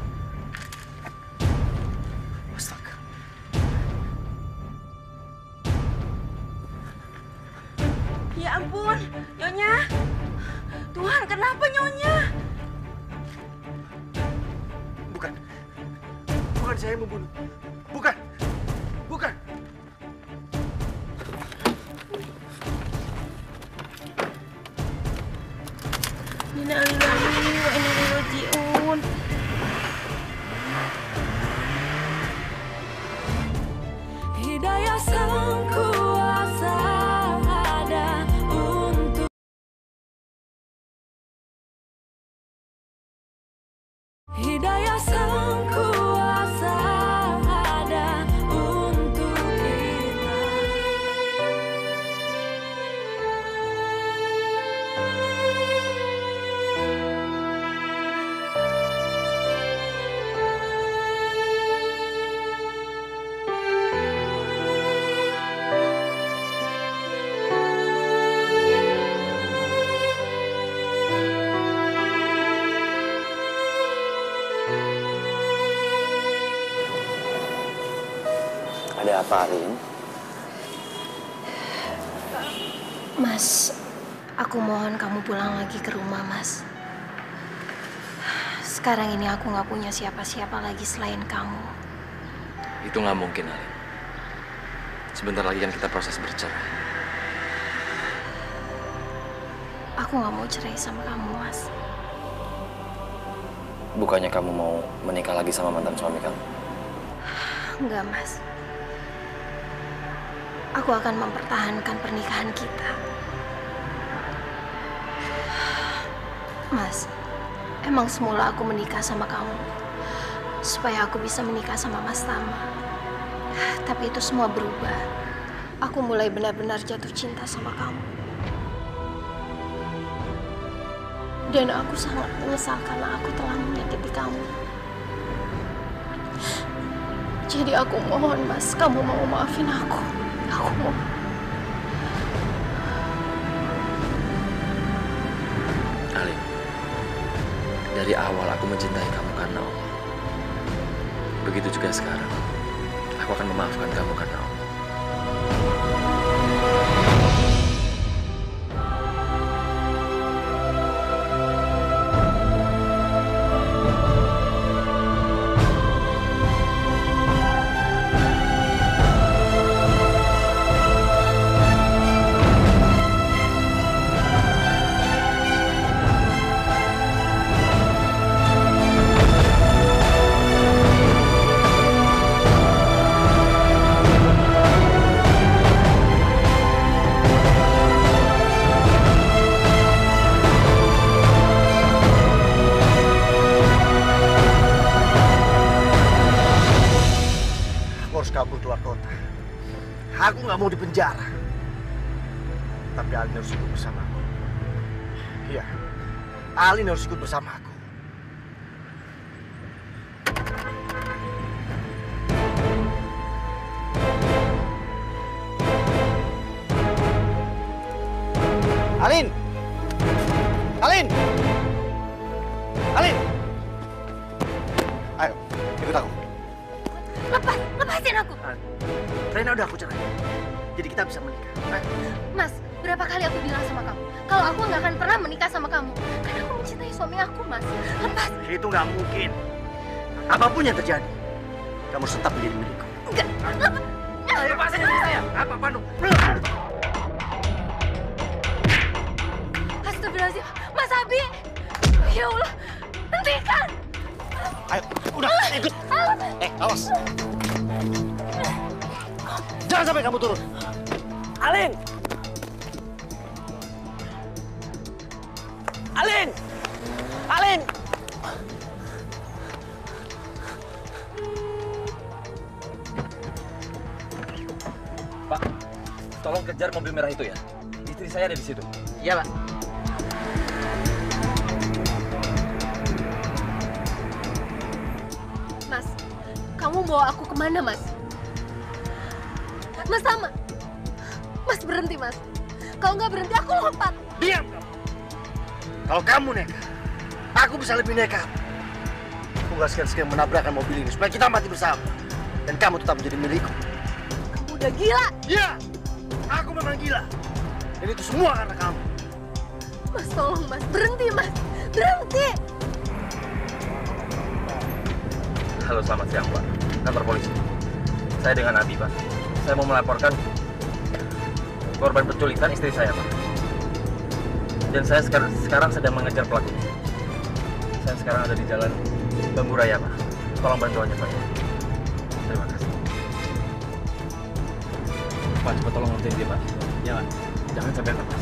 [SPEAKER 8] Ya ampun, Nyonya. Tuhan, kenapa Nyonya?
[SPEAKER 1] Bukan saya yang membunuh. Bukan. Bukan.
[SPEAKER 8] Innalillahi wa inna ilaihi raji'un.
[SPEAKER 6] Hidayah sang kuasa ada untuk Hidayah sang kuasa ada untuk kita.
[SPEAKER 7] Ada apa, Arin?
[SPEAKER 3] Mas, aku mohon kamu pulang lagi ke rumah, Mas. Sekarang ini aku nggak punya siapa-siapa lagi selain kamu.
[SPEAKER 7] Itu nggak mungkin, Arin. Sebentar lagi kan kita proses bercerai.
[SPEAKER 3] Aku nggak mau cerai sama kamu, Mas.
[SPEAKER 7] Bukannya kamu mau menikah lagi sama mantan suami kamu?
[SPEAKER 3] Enggak, Mas. Aku akan mempertahankan pernikahan kita. Mas, emang semula aku menikah sama kamu supaya aku bisa menikah sama Mas Tama. Tapi itu semua berubah. Aku mulai benar-benar jatuh cinta sama kamu. Dan aku sangat menyesal karena aku telah menyakiti kamu. Jadi aku mohon, Mas, kamu mau maafin aku. Aku mau.
[SPEAKER 7] Arin, dari awal aku mencintai kamu karena Allah. Begitu juga sekarang. Aku akan memaafkan kamu karena Allah.
[SPEAKER 1] Kabur keluar kota. Aku nggak mau di penjara. Tapi Alin harus ikut bersama aku. Iya, Alin harus ikut bersama aku. Alin! Alin! Alin! Ayo, ikut aku.
[SPEAKER 2] Lepasin aku.
[SPEAKER 1] Rena udah aku cerai. Jadi kita bisa menikah.
[SPEAKER 2] Mas, berapa kali aku bilang sama kamu kalau aku nggak akan pernah menikah sama kamu karena aku mencintai suami aku, Mas. Lepas.
[SPEAKER 1] Itu nggak mungkin. Apapun yang terjadi, kamu tetap menjadi milikku.
[SPEAKER 2] Enggak.
[SPEAKER 1] Lepasin saya. Apa Panu?
[SPEAKER 2] Astagfirullahaladzim. Mas Abi. Ya Allah. Hentikan.
[SPEAKER 1] Ayo, udah ikut. Awas. Jangan sampai kamu turun. Alin! Alin! Alin!
[SPEAKER 7] Pak, tolong kejar mobil merah itu ya. Istri saya ada di situ.
[SPEAKER 1] Iya, Pak.
[SPEAKER 3] Mas, kamu bawa aku kemana, Mas? Mas Tama. Mas berhenti, Mas. Kalau nggak berhenti, aku lompat.
[SPEAKER 1] Diam kamu. Kalau kamu nekat, aku bisa lebih nekat. Aku nggak segan-segan menabrakkan mobil ini supaya kita mati bersama. Dan kamu tetap menjadi milikku.
[SPEAKER 3] Kamu udah gila.
[SPEAKER 1] Iya, aku memang gila. Dan itu semua karena kamu.
[SPEAKER 3] Mas, tolong Mas, berhenti Mas, berhenti.
[SPEAKER 7] Halo, selamat siang Pak. Kantor polisi. Saya dengan Abi Pak. Saya mau melaporkan korban penculikan istri saya Pak. Dan saya sekarang sedang mengejar pelakunya. Saya sekarang ada di jalan Bambu Raya Pak. Tolong bantuannya Pak. Terima kasih. Pak, cepat tolong ngertiin dia Pak. Ya Pak. Jangan sampai lepas.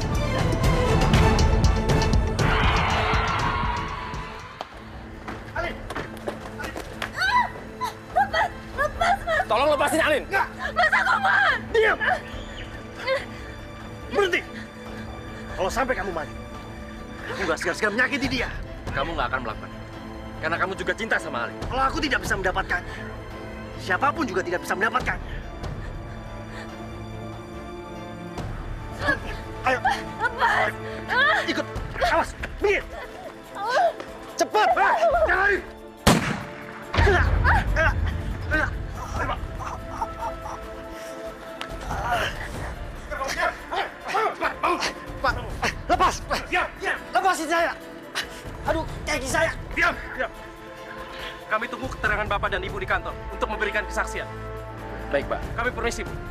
[SPEAKER 7] Tolong lepasin Alin.
[SPEAKER 3] Mas, aku mohon.
[SPEAKER 1] Diam! Berhenti! Kalau sampai kamu mati, aku nggak segan-segan menyakiti dia.
[SPEAKER 7] Kamu nggak akan melakukan. Karena kamu juga cinta sama Alin.
[SPEAKER 1] Kalau aku tidak bisa mendapatkannya, siapapun juga tidak bisa mendapatkannya. Ayo,
[SPEAKER 3] Lepas.
[SPEAKER 1] ikut. Awas, minggir. Cepat! Jangan! Pak, lepas!
[SPEAKER 7] Diam!
[SPEAKER 1] Lepasin saya! Aduh, kaki saya!
[SPEAKER 7] Diam! Kami tunggu keterangan Bapak dan Ibu di kantor untuk memberikan kesaksian. Baik, Pak. Kami permisi, Bu.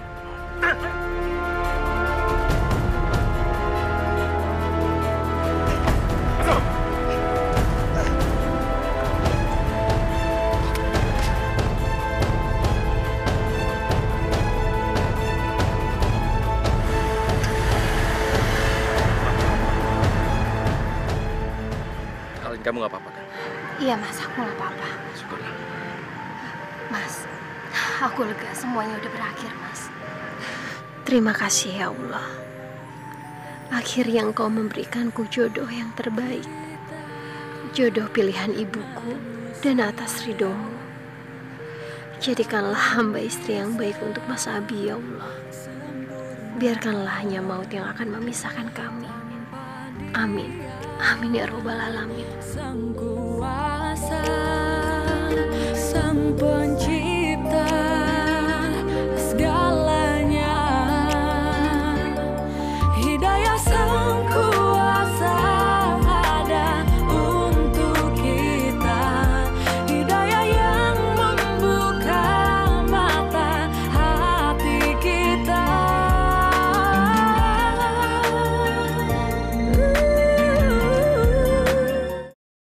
[SPEAKER 7] Alin, kamu nggak apa-apa kan?
[SPEAKER 3] Iya Mas, aku nggak apa-apa.
[SPEAKER 7] Syukurlah.
[SPEAKER 3] Mas, aku lega semuanya udah berakhir Mas. Terima kasih ya Allah. Akhirnya Engkau memberikanku jodoh yang terbaik. Jodoh pilihan ibuku dan atas ridhomu. Jadikanlah hamba istri yang baik untuk Mas Abi ya Allah. Biarkanlah hanya maut yang akan memisahkan kami. Amin. Amin ya Rabbal Alamin.
[SPEAKER 6] Sang kuasa, sang pencipta.